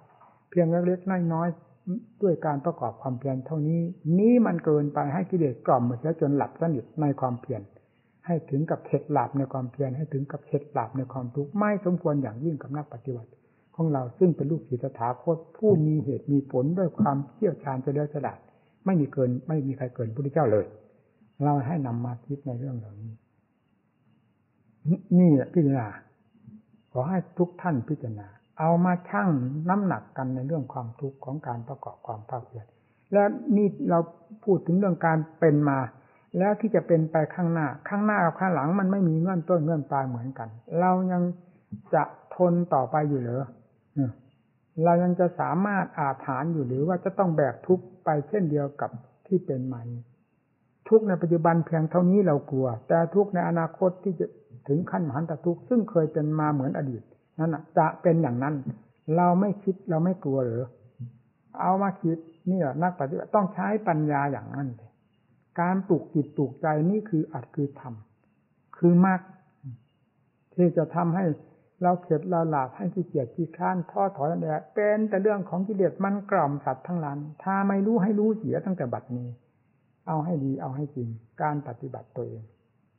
เพียงเล็กๆน้อยๆด้วยการประกอบความเพียรเท่านี้นี้มันเกินไปให้กิเลสกล่อมเสียจนหลับสนิทในความเพียรให้ถึงกับเข็ดหลาบในความเพียรให้ถึงกับเข็ดหลาบในความทุกข์ไม่สมควรอย่างยิ่งกับนักปฏิบัติของเราซึ่งเป็นลูกศิษย์ตถาคตผู้มีเหตุมีผลด้วยความเชี่ยวชาญเฉลียวฉลาดไม่มีใครเกินพระพุทธเจ้าเลยเราให้นำมาคิดในเรื่องเหล่านี้นี่พิจารณาขอให้ทุกท่านพิจารณาเอามาชั่งน้ำหนักกันในเรื่องความทุกข์ของการประกอบความภาคเพียรและนี่เราพูดถึงเรื่องการเป็นมาแล้วที่จะเป็นไปข้างหน้ากับข้างหลังมันไม่มีเงื่อนต้นเงื่อนปลายเหมือนกันเรายังจะทนต่อไปอยู่เหรอเรายังจะสามารถอาถรรพ์อยู่หรือว่าจะต้องแบกทุกข์ไปเช่นเดียวกับที่เป็นมาทุกข์ในปัจจุบันเพียงเท่านี้เรากลัวแต่ทุกข์ในอนาคตที่จะถึงขั้นมหันตทุกข์ซึ่งเคยเป็นมาเหมือนอดีตนั่นจะเป็นอย่างนั้นเราไม่คิดเราไม่กลัวหรือเอามาคิดนี่นักปฏิบัติต้องใช้ปัญญาอย่างนั้นเลยการปลูกจิตปลูกใจนี่คืออัดคือทำคือมรรคที่จะทำให้เราเข็ดเราหลาบให้ขี้เกียจขี้คร้านท้อถอยนั่นแหละเป็นแต่เรื่องของกิเลสมันกล่อมสัตว์ทั้งหลายถ้าไม่รู้ให้รู้เสียตั้งแต่บัดนี้เอาให้ดีเอาให้จริงการปฏิบัติตัวเอง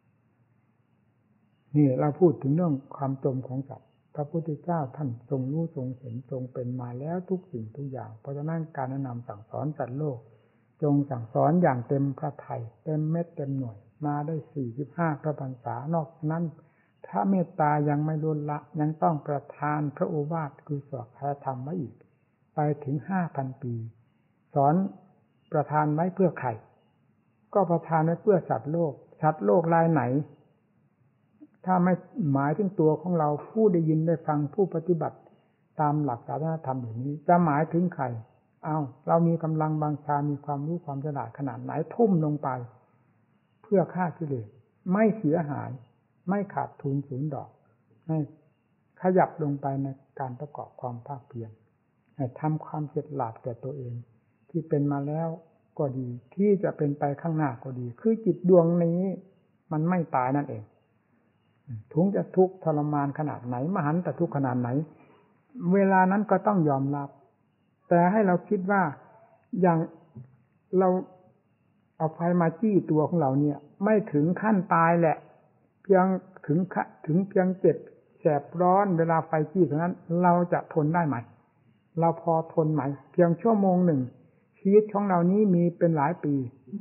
นี่เราพูดถึงเรื่องความจมของสัตว์พระพุทธเจ้าท่านทรงรู้ทรงเห็นทรงเป็นมาแล้วทุกสิ่งทุกอย่างเพราะฉะนั้นการแนะนำสั่งสอนสัตว์โลกจงสั่งสอนอย่างเต็มพระทัยเต็มเม็ดเต็มหน่วยมาได้45พระพรรษานอกนั้นถ้าเมตตายังไม่ล้นละยังต้องประทานพระโอวาทคือสวดพระธรรมไว้อีกไปถึง 5,000 ปีสอนประทานไว้เพื่อใครก็ประทานไว้เพื่อสัตว์โลกรายไหนถ้าไม่หมายถึงตัวของเราผู้ได้ยินได้ฟังผู้ปฏิบัติตามหลักศาสนธรรมอย่างนี้จะหมายถึงใครเรามีกำลังบังชามีความรู้ความฉลาดขนาดไหนทุ่มลงไปเพื่อฆ่ากิเลสไม่เสียหายไม่ขาดทุนสูญดอกให้ขยับลงไปในการประกอบความภาคเพียรให้ทำความเฉลียวฉลาดแก่ตัวเองที่เป็นมาแล้วก็ดีที่จะเป็นไปข้างหน้าก็ดีคือจิตดวงนี้มันไม่ตายนั่นเองถึงจะทุกข์ทรมานขนาดไหนมหันตทุกข์ขนาดไหนเวลานั้นก็ต้องยอมรับแต่ให้เราคิดว่าอย่างเราเอาไฟมาจี้ตัวของเราเนี่ยไม่ถึงขั้นตายแหละเพียงถึงเพียงเจ็บแสบร้อนเวลาไฟจี้เท่านั้นเราจะทนได้ไหมเราพอทนไหมเพียงชั่วโมงหนึ่งชีวิตของเรานี้มีเป็นหลายปี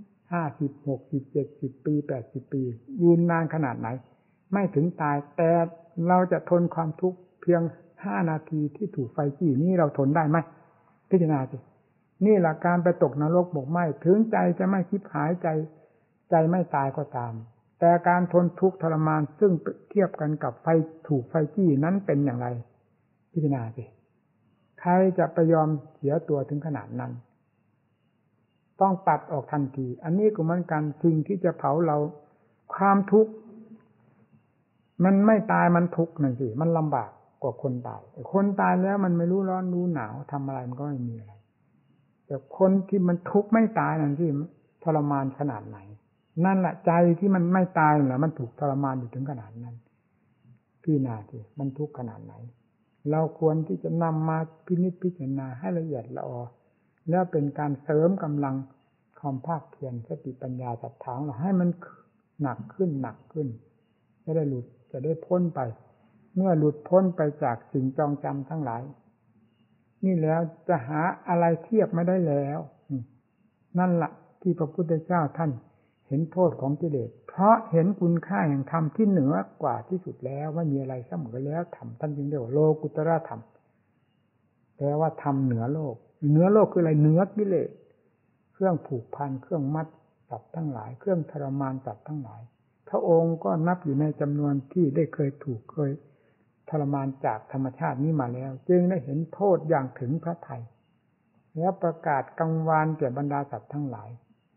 50 60 70 ปี80 ปียืนนานขนาดไหนไม่ถึงตายแต่เราจะทนความทุกข์เพียง5 นาทีที่ถูกไฟจี้นี้เราทนได้ไหมพิจารณาสินี่แหละการไปตกนรกหมกไหม้ถึงใจจะไม่คิดหายใจไม่ตายก็ตามแต่การทนทุกข์ทรมานซึ่งเทียบกันกับไฟถูกไฟจี้นั้นเป็นอย่างไรพิจารณาสิใครจะไปยอมเสียตัวถึงขนาดนั้นต้องปัดออกทันทีอันนี้ก็เหมือนกันสิ่งที่จะเผาเราความทุกข์มันไม่ตายมันทุกข์นั่นสิมันลำบากกว่าคนตายคนตายแล้วมันไม่รู้ร้อนรู้หนาวทำอะไรมันก็ไม่มีอะไรแต่คนที่มันทุกข์ไม่ตายนั่นสิทรมานขนาดไหนนั่นแหละใจที่มันไม่ตายนั่นแหละมันถูกทรมานอยู่ถึงขนาดนั้นพี่นาทีมันทุกข์ขนาดไหนเราควรที่จะนำมาพินิจพิจารณาให้ละเอียดละออแล้วเป็นการเสริมกำลังความภาคเพียรสติปัญญาศรัทธาเราให้มันหนักขึ้นจะได้หลุดจะได้พ้นไปเมื่อหลุดพ้นไปจากสิ่งจองจำทั้งหลายนี่แล้วจะหาอะไรเทียบไม่ได้แล้วนั่นละที่พระพุทธเจ้าท่านเห็นโทษของกิเลสเพราะเห็นคุณค่าแห่งธรรมที่เหนือกว่าที่สุดแล้วไม่มีอะไรเสมอแล้วธรรมท่านจึงเรียกว่าโลกุตระธรรมแปลว่าธรรมเหนือโลกคืออะไรเหนือกิเลสเครื่องผูกพันเครื่องมัดสัตว์ทั้งหลายเครื่องทรมานสัตว์ทั้งหลายพระองค์ก็นับอยู่ในจำนวนที่ได้เคยทรมานจากธรรมชาตินี้มาแล้วจึงได้เห็นโทษอย่างถึงพระทัยแล้วประกาศกังวานแก่บรรดาสัตว์ทั้งหลาย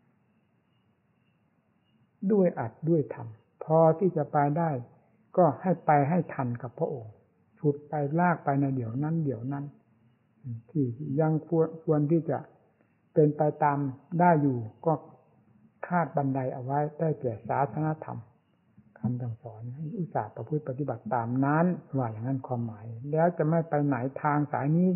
ด้วยอัดด้วยธรรมพอที่จะไปได้ก็ให้ไปให้ทันกับพระองค์ฉุดไปลากไปในเดี๋ยวนั้นที่ยังควรที่จะเป็นไปตามได้อยู่ก็คาดบันไดเอาไว้ได้แก่ศาสนธรรมคำสั่งสอนให้อุตส่าห์ประพฤติปฏิบัติตามนั้นว่าอย่างนั้นความหมายแล้วจะไม่ไปไหนทางสายนี้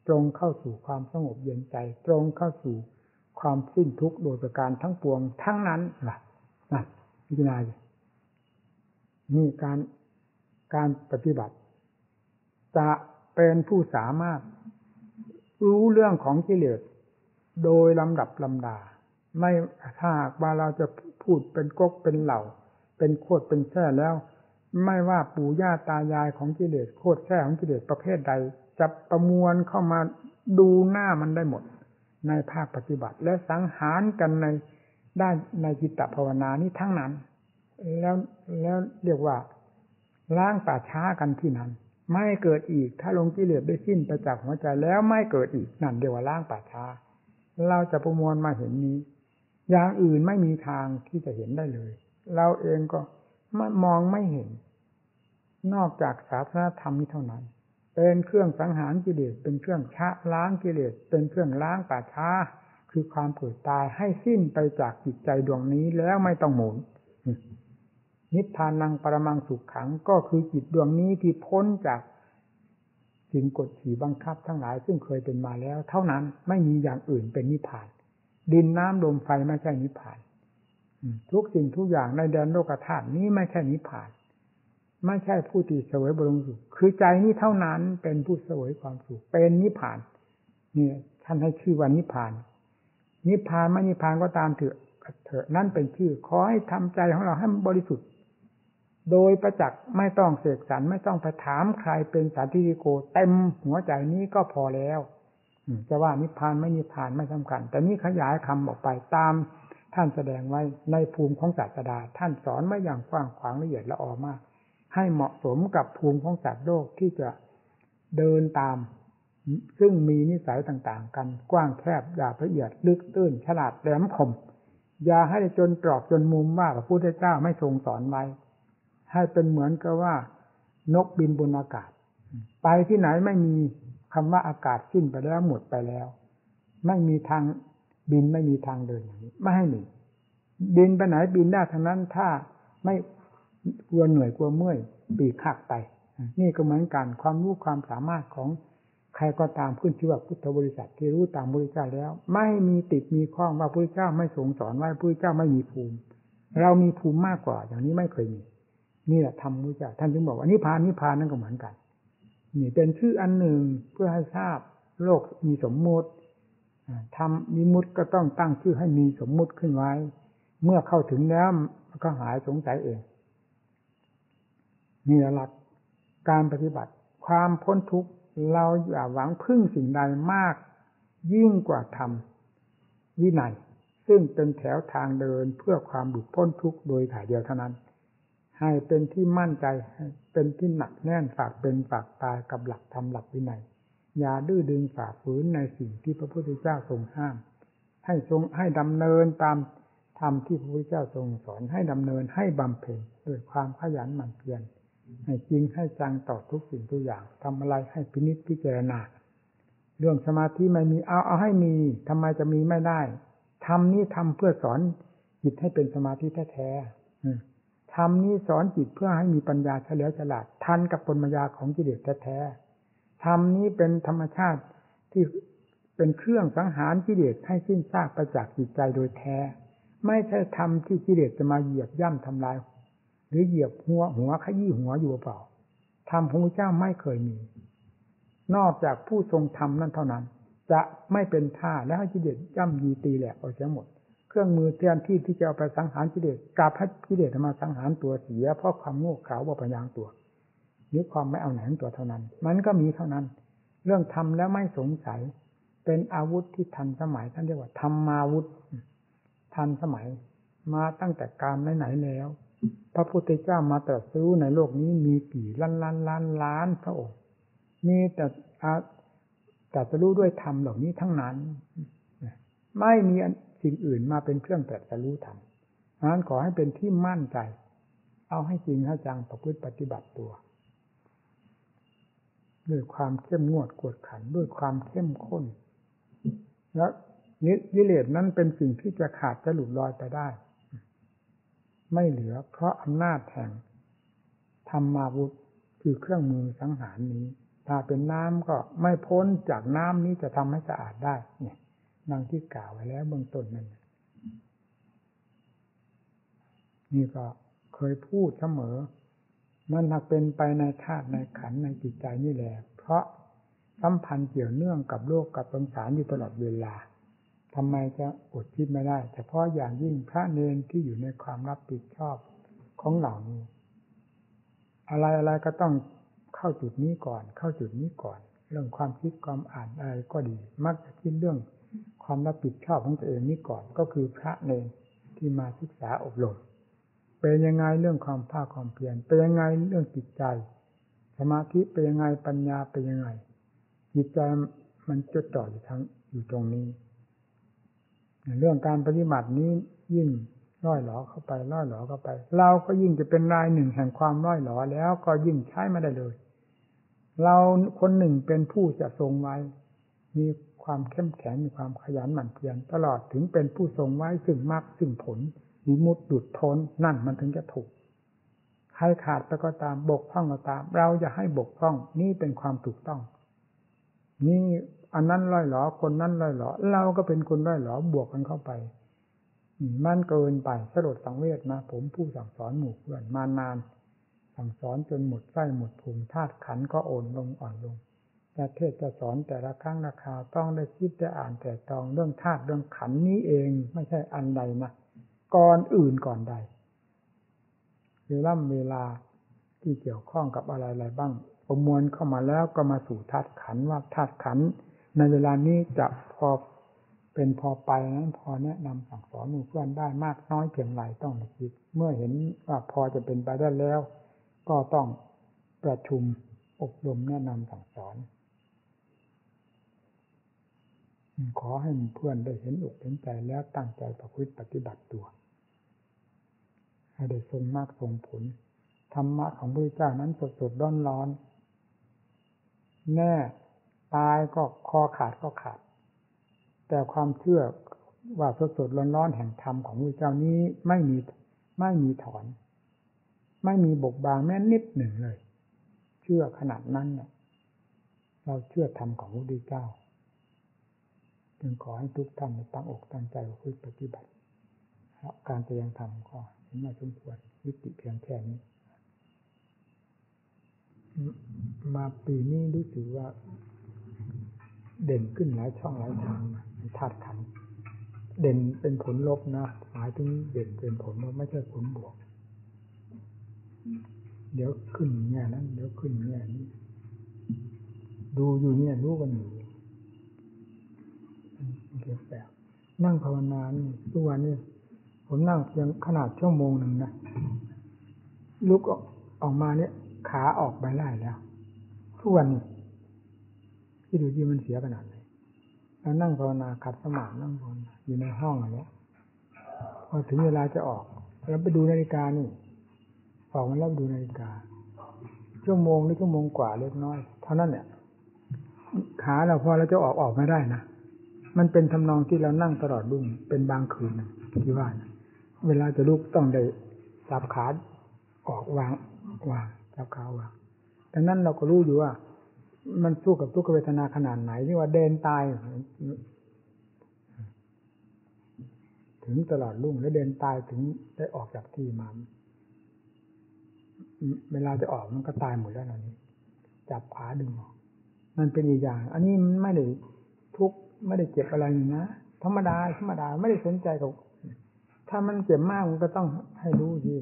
ตรงเข้าสู่ความสงบเย็นใจตรงเข้าสู่ความสิ้นทุกข์โดยประการทั้งปวงทั้งนั้นล่ะพิจารณานี่การปฏิบัติจะเป็นผู้สามารถรู้เรื่องของกิเลสโดยลำดับลำดาไม่ถ้าหากว่าเราจะพูดเป็นก๊กเป็นเหล่าเป็นโคตรเป็นแท้แล้วไม่ว่าปู่ย่าตายายของกิเลสโคตรแท้ของกิเลสประเภทใดจะประมวลเข้ามาดูหน้ามันได้หมดในภาคปฏิบัติและสังหารกันในด้านในจิตตภาวนานี้ทั้งนั้นแล้วเรียกว่าล้างป่าช้ากันที่นั้นไม่เกิดอีกถ้าลงกิเลสได้สิ้นไปจากหัวใจแล้วไม่เกิดอีกนั่นเรียกว่าล้างป่าช้าเราจะประมวลมาเห็นนี้อย่างอื่นไม่มีทางที่จะเห็นได้เลยเราเองก็มองไม่เห็นนอกจากศาสนธรรมนี้เท่านั้นเป็นเครื่องสังหารกิเลสเป็นเครื่องชะล้างกิเลสเป็นเครื่องล้างป่าช้าคือความเกิดตายให้สิ้นไปจากจิตใจดวงนี้แล้วไม่ต้องหมุนนิพพานังปรมังสุขขังก็คือจิตดวงนี้ที่พ้นจากสิ่งกดขี่บังคับทั้งหลายซึ่งเคยเป็นมาแล้วเท่านั้นไม่มีอย่างอื่นเป็นนิพพานดินน้ำลมไฟไม่ใช่นิพพานทุกสิ่งทุกอย่างในแดนโลกธาตุนี้ไม่ใช่นิพพานไม่ใช่ผู้ที่เสวยบรมสุขคือใจนี้เท่านั้นเป็นผู้เสวยความสุขเป็นนิพพานนี่ท่านให้ชื่อว่านิพพานนิพพานไม่นิพพานก็ตามเถอะนั่นเป็นชื่อขอให้ทำใจของเราให้บริสุทธิ์โดยประจักษ์ไม่ต้องเสกสรรไม่ต้องไปถามใครเป็นสาธิติโกเต็มหัวใจนี้ก็พอแล้วจะว่านิพพานไม่นิพพานไม่สำคัญแต่นี่ขยายคำออกไปตามท่านแสดงไว้ในภูมิของศาสดาท่านสอนไม่อย่างกว้างขวางละเอียดละออมากให้เหมาะสมกับภูมิของสัตว์โลกที่จะเดินตามซึ่งมีนิสัยต่างๆกันกว้างแคบหยาบละเอียดลึกตื้นฉลาดแหลมคมอย่าให้จนตรอกจนมุมว่าพระพุทธเจ้าไม่ทรงสอนไว้ให้เป็นเหมือนกับว่านกบินบนอากาศไปที่ไหนไม่มีคำว่าอากาศสิ้นไปแล้วหมดไปแล้วไม่มีทางบินไม่มีทางเดินอย่างนี้ไม่ให้มีบินไปไหนบินได้ทั้งนั้นถ้าไม่กลัวเหนื่อยกลัวเมื่อยปีกหักไปนี่ก็เหมือนกันความรู้ความสามารถของใครก็ตามขึ้นชื่อว่าพุทธบริษัทที่รู้ตามพระพุทธเจ้าแล้วไม่มีติดมีข้องว่าพระพุทธเจ้าไม่ทรงสอนไว้พระพุทธเจ้าไม่มีภูมิเรามีภูมิมากกว่าอย่างนี้ไม่เคยมีนี่แหละธรรมพระพุทธเจ้าท่านจึงบอกว่านิพพานนั่นก็เหมือนกันนี่เป็นชื่ออันหนึ่งเพื่อให้ทราบโลกมีสมมุติธรรมวิมุตติก็ต้องตั้งชื่อให้มีสมมุติขึ้นไว้เมื่อเข้าถึงแล้วก็หายสงสัยเองนี่หลักการปฏิบัติความพ้นทุกข์เราอย่าหวังพึ่งสิ่งใดมากยิ่งกว่าธรรมวินัยซึ่งเป็นแถวทางเดินเพื่อความหลุดพ้นทุกข์โดยถ่ายเดียวเท่านั้นให้เป็นที่มั่นใจเป็นที่หนักแน่นฝากเป็นฝากตายกับหลักธรรมหลักวินัยอย่าดื้อดึงฝ่าฝืนในสิ่งที่พระพุทธเจ้าทรงห้ามให้ดำเนินตามธรรมที่พระพุทธเจ้าทรงสอนให้ดำเนินให้บำเพ็ญด้วยความขยันหมั่นเพียรให้จริงให้จังต่อทุกสิ่งทุกอย่างทำอะไรให้พินิจพิจารณาเรื่องสมาธิไม่มีเอาให้มีทำไมจะมีไม่ได้ธรรมนี้ทำเพื่อสอนจิตให้เป็นสมาธิแท้ๆธรรมนี้สอนจิตเพื่อให้มีปัญญาเฉลียวฉลาดทันกับปรมยาของกิเลสแท้ๆธรรมนี้เป็นธรรมชาติที่เป็นเครื่องสังหารกิเลสให้สิ้นซากไปจากจิตใจโดยแท้ไม่ใช่ธรรมที่กิเลสจะมาเหยียบย่ำทำลายหรือเหยียบหัวขยี้หัวอยู่เปล่าธรรมของพระเจ้าไม่เคยมีนอกจากผู้ทรงธรรมนั้นเท่านั้นจะไม่เป็นท่าและให้กิเลสย่ำยีตีแหลกออกเสียหมดเครื่องมือเทียนที่จะเอาไปสังหารกิเลสกลับให้กิเลสมาสังหารตัวเสียเพราะความโง่เขลาบ่ปัญญาตัวหรือความไม่เอาไหนตัวเท่านั้นมันก็มีเท่านั้นเรื่องทำแล้วไม่สงสัยเป็นอาวุธที่ทันสมัยท่านเรียกว่าธรรมาวุธทันสมัยมาตั้งแต่การไหนแล้วพระพุทธเจ้ามาตรัสรู้ในโลกนี้มีกี่ล้านพระองค์มีแต่ตรัสรู้ด้วยธรรมเหล่านี้ทั้งนั้นไม่มีสิ่งอื่นมาเป็นเครื่องตรัสรู้ธรรมฉะนั้นขอให้เป็นที่มั่นใจเอาให้จริงให้จังประพฤติปฏิบัติตัวด้วยความเข้มงวดกวดขันด้วยความเข้มข้นแล้วกิเลสนั้นเป็นสิ่งที่จะขาดจะหลุดลอยไปได้ไม่เหลือเพราะอำนาจแห่งธรรมาวุธคือเครื่องมือสังหารนี้ถ้าเป็นน้ำก็ไม่พ้นจากน้ำนี้จะทำให้สะอาดได้เนี่ยดังที่กล่าวไว้แล้วเบื้องต้นนั้นนี่ก็เคยพูดเสมอมันหากเป็นไปในธาตุในขันธ์ในจิตใจนี่แหละเพราะสัมพันธ์เกี่ยวเนื่องกับโลกกับสงสารอยู่ตลอดเวลาทำไมจะอดคิดไม่ได้เฉพาะอย่างยิ่งพระเนรที่อยู่ในความรับผิดชอบของเหล่านี้อะไรก็ต้องเข้าจุดนี้ก่อนเข้าจุดนี้ก่อนเรื่องความคิดความอ่านอะไรก็ดีมักจะคิดเรื่องความรับผิดชอบของตัวเองนี้ก่อนก็คือพระเนรที่มาศึกษาอบรมเป็นยังไงเรื่องความภาคความเพียรเป็นยังไงเรื่องจิตใจสมาธิเป็นยังไงปัญญาเป็นยังไงจิตใจมันจดจ่ออยู่ตรงนี้เรื่องการปฏิบัตินี้ยิ่งร่อยหลอเข้าไปเราก็ยิ่งจะเป็นรายหนึ่งแห่งความร่อยหลอแล้วก็ยิ่งใช้ไม่ได้เลยเราคนหนึ่งเป็นผู้จะทรงไว้มีความเข้มแข็งมีความขยันหมั่นเพียรตลอดถึงเป็นผู้ทรงไว้ซึ่งมรรคซึ่งผลวิมุตติหลุดพ้นนั่นมันถึงจะถูกใครขาดไปก็ตามบกพร่องก็ตามเราจะให้บกพร่องนี่เป็นความถูกต้องนี่อันนั้นร่อยหลอคนนั้นร่อยหลอเราก็เป็นคนร่อยหลอบวกกันเข้าไปมันเกินไปสลดสังเวชนะผมผู้สั่งสอนหมู่เพื่อนมานานสั่งสอนจนหมดไส้หมดพุงธาตุขันธ์ก็อ่อนลงจะเทศจะสอนแต่ละครั้งละคราวต้องได้คิดได้อ่านแต่ตองเรื่องธาตุเรื่องขันธ์นี้เองไม่ใช่อันใดนะก่อนอื่นก่อนใดเวลาที่เกี่ยวข้องกับอะไรบ้างประมวลเข้ามาแล้วก็มาสู่ธาตุขันธ์ว่าธาตุขันธ์ในเวลานี้จะพอเป็นพอไปนั้นพอแนะนำสั่งสอนหมู่เพื่อนได้มากน้อยเพียงไรต้องคิดเมื่อเห็นว่าพอจะเป็นไปได้แล้วก็ต้องประชุมอบรมแนะนำสั่งสอนขอให้เพื่อนได้เห็นอกเห็นใจแล้วตั้งใจประพฤติปฏิบัติตัวให้ได้ทรงมากทรงผลธรรมะของพระพุทธเจ้านั้นสดๆร้อนๆแน่ตายก็คอขาดก็ขาดแต่ความเชื่อว่าสดๆร้อนๆแห่งธรรมของพระพุทธเจ้านี้ไม่มีถอนไม่มีบกบางแม้นิดหนึ่งเลยเชื่อขนาดนั้นเนี่ยเราเชื่อธรรมของพระพุทธเจ้าจึงขอให้ทุกท่านตั้งอกตั้งใจประพฤติปฏิบัติการแสดงธรรมก็เห็นว่าสมควรยุติเพียงแค่นี้มาปีนี้รู้สึกว่าเด่นขึ้นหลายช่องหลายทางธาตุขันธ์เด่นเป็นผลลบนะหมายถึงเด่นเป็นผลลบไม่ใช่ผลบวกเดี๋ยวขึ้นแง่นั้นเดี๋ยวขึ้นแง่นี้ดูอยู่เนี่ยรู้กันอยู่เกี่ยวกับนั่งภาวนานี่ทุกวันนี้ผมนั่งเพียงขนาดชั่วโมงหนึ่งนะลุกออกมาเนี่ยขาออกไปได้แล้วทุกวันนี้ที่ดูที่มันเสียขนาดไหนแล้วนั่งภาวนาขัดสมาธินั่งภาวนาอยู่ในห้องอะไรพอถึงเวลาจะออกแล้วไปดูนาฬิกานี่ออกมาแล้วดูนาฬิกาชั่วโมงหรือชั่วโมงกว่าเล็กน้อยเท่านั้นเนี่ยขาเราพอเราจะออกไม่ได้นะมันเป็นทำนองที่เรานั่งตลอดรุ่งเป็นบางคืนนะที่ว่านะเวลาจะลุกต้องได้จับขาออกวางจับขาวางดังนั้นเราก็รู้อยู่ว่ามันสู้กับทุกขเวทนาขนาดไหนที่ว่าเดินตายถึงตลอดรุ่งแล้วเดินตายถึงได้ออกจากที่มาเวลาจะออกมันก็ตายหมดแล้วนี้จับขาดึงออกมันเป็นอีกอย่างอันนี้มันไม่ได้ทุกข์ไม่ได้เจ็บอะไรนี่นะธรรมดาไม่ได้สนใจกับถ้ามันเจ็บมากมันก็ต้องให้รู้สิ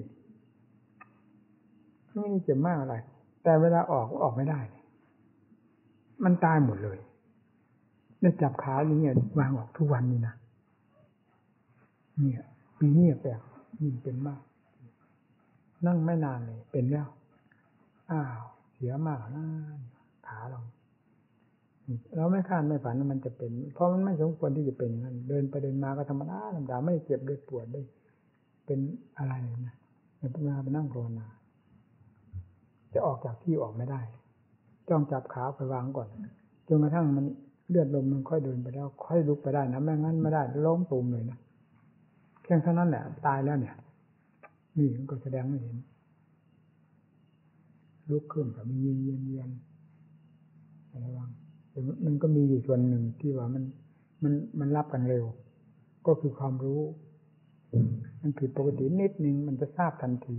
ไม่ได้เจ็บมากอะไรแต่เวลาออกไม่ได้มันตายหมดเลยได้จับขาอย่างเงี้ยวางออกทุกวันนี่นะเนี่ยปีนี้แปลกยิ่งเป็นมากนั่งไม่นานเลยเป็นแล้วเสียมากนะขาเราไม่คาดไม่ฝันว่ามันจะเป็นเพราะมันไม่สมควรที่จะเป็นอย่างนั้นเดินไปเดินมาก็ธรรมดาไม่เจ็บไม่ปวดได้เป็นอะไรนะแต่พอไปนั่งภาวนาจะออกจากที่ออกไม่ได้จ้องจับขาไปวางก่อนจนกระทั่งมันเลือดลมมันค่อยเดินไปแล้วค่อยลุกไปได้นะไม่งั้นไม่ได้ล้มตุ่มเลยนะแค่เท่านั้นแหละตายแล้วเนี่ยนี่มันก็แสดงให้เห็นลุกขึ้นกับมีเย็นมันก็มีอยู่ส่วนหนึ่งที่ว่ามันรับกันเร็วก็คือความรู้มันผิดปกตินิดนึงมันจะทราบทันที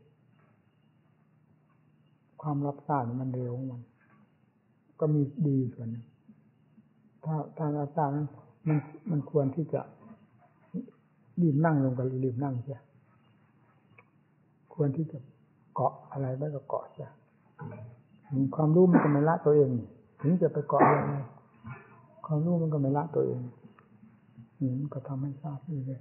ความรับทราบมันเร็วของมันก็มีดีส่วนหนึ่งถ้ารับทราบนั้นมันควรที่จะรีบนั่งลงกับรีบนั่งเสียควรที่จะเกาะอะไรไว้ก็เกาะเสียความรู้มันก็ไม่ละตัวเองถึงจะไปเกาะอะไรความรู้มันก็ไม่ละตัวเองมันก็ทำให้ทราบเลย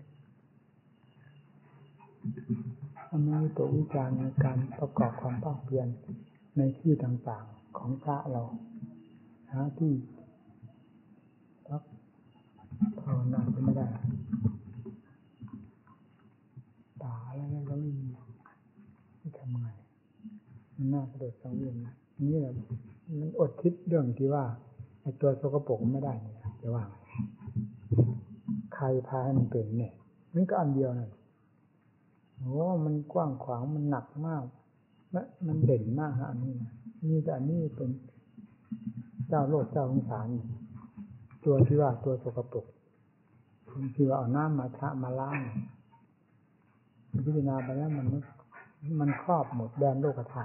ทำให้ตัววิจารณ์ในการประกอบความภาคเพียรในที่ต่างๆของพระเราหาที่พักภาวนาก็ไม่ได้ป่าอะไรนั่นก็ไม่มีจะทำไงมันน่าสะดุดสังเวียนนะนี่แหละมันอดคิดเรื่องที่ว่าไอ้ตัวสกปรกไม่ได้เนี่ยจะว่าใครพาให้มันเป็นเนี่ยมันก็อันเดียวนั่นโอ้มันกว้างขวางมันหนักมากมันเด่นมากนะอันนี้นะนี่แต่อันนี้เป็นเจ้าโลกเจ้าสงสารตัวที่ว่าตัวสกปรกที่ว่าเอาน้ำมาชะมาล้างพิจารณาไปแล้วมันครอบหมดแดนโลกฐาน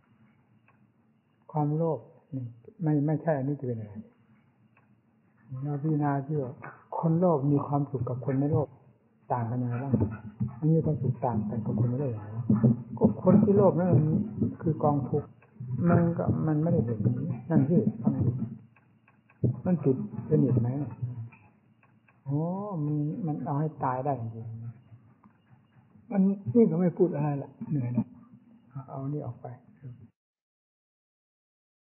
ความโลภไม่ใช่อันนี้จะเป็นอะไรเราพิจารณาที่ว่าคนโลภมีความสุขกับคนไม่โลภต่างกันยังไงบ้างอันนี้ความสุขต่างกันกับคนไม่โลภอย่างไรก็คนที่โลภนั่นคือกองทุกข์มันไม่ได้เห็นนั่นที่มันจุดสนิทไหมโอ้มันเอาให้ตายได้จริงมันนี่ก็ไม่พูดอะไรละเหนื่อยนะเอานี่ออกไป